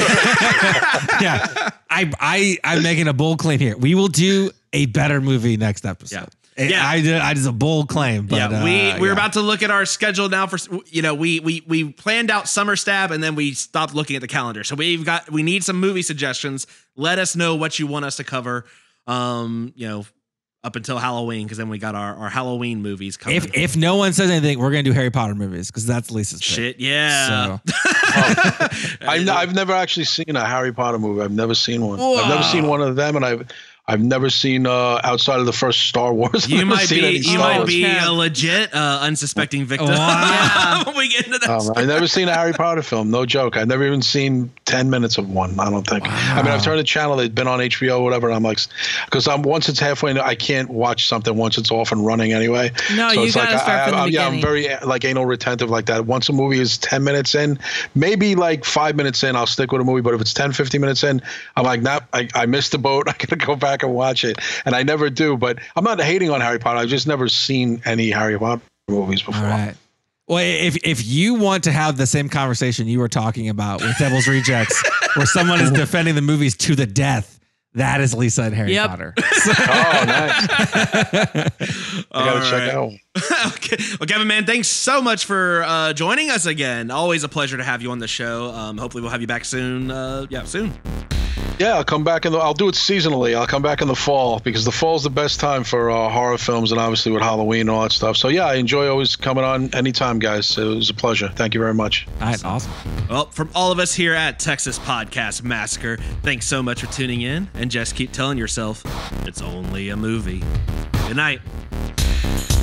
Right. Yeah, I I I'm making a bold claim here. We will do a better movie next episode. Yeah. I- Yeah. I did. I just a bold claim. But, yeah, we uh, we're yeah. about to look at our schedule now for you know we we we planned out SummerStab and then we stopped looking at the calendar. So we've got we need some movie suggestions. Let us know what you want us to cover. Um, you know, up until Halloween because then we got our, our Halloween movies coming. If if no one says anything, we're gonna do Harry Potter movies because that's Lisa's pick. Shit, yeah. So I've, I've never actually seen a Harry Potter movie. I've never seen one. Whoa. I've never seen one of them, and I've I've never seen uh, outside of the first Star Wars. I've You never might seen be any you Star might Wars. be Yeah. a legit uh, unsuspecting victim. Wow. when we get into that. Um, I've never seen a Harry Potter film. No joke. I've never even seen ten minutes of one. I don't think. I mean, I've turned the channel. They've been on H B O or whatever. And I'm like, because I'm once it's halfway, I can't watch something once it's off and running anyway. No, so you it's like gotta start I, from the I, yeah, I'm beginning. very like anal retentive like that. Once a movie is ten minutes in, maybe like five minutes in, I'll stick with a movie. But if it's ten, fifteen minutes in, I'm like, nah, I, I missed the boat. I gotta go back and watch it. And I never do. But I'm not hating on Harry Potter. I've just never seen any Harry Potter movies before. all right. Well, if if you want to have the same conversation you were talking about with Devil's Rejects, where someone is defending the movies to the death, that is Lisa and Harry Yep. Potter. Oh, nice. I gotta All check right. out. okay. Well, Kevin, man, thanks so much for uh, joining us again. Always a pleasure to have you on the show. Um, hopefully, we'll have you back soon. Uh, yeah, soon. Yeah, I'll come back in the. I'll do it seasonally. I'll come back in the fall because the fall's the best time for uh, horror films, and obviously with Halloween and all that stuff. So yeah, I enjoy always coming on anytime, guys. It was a pleasure. Thank you very much. All right, awesome. Well, from all of us here at Texas Podcast Massacre, thanks so much for tuning in, and just keep telling yourself it's only a movie. Good night.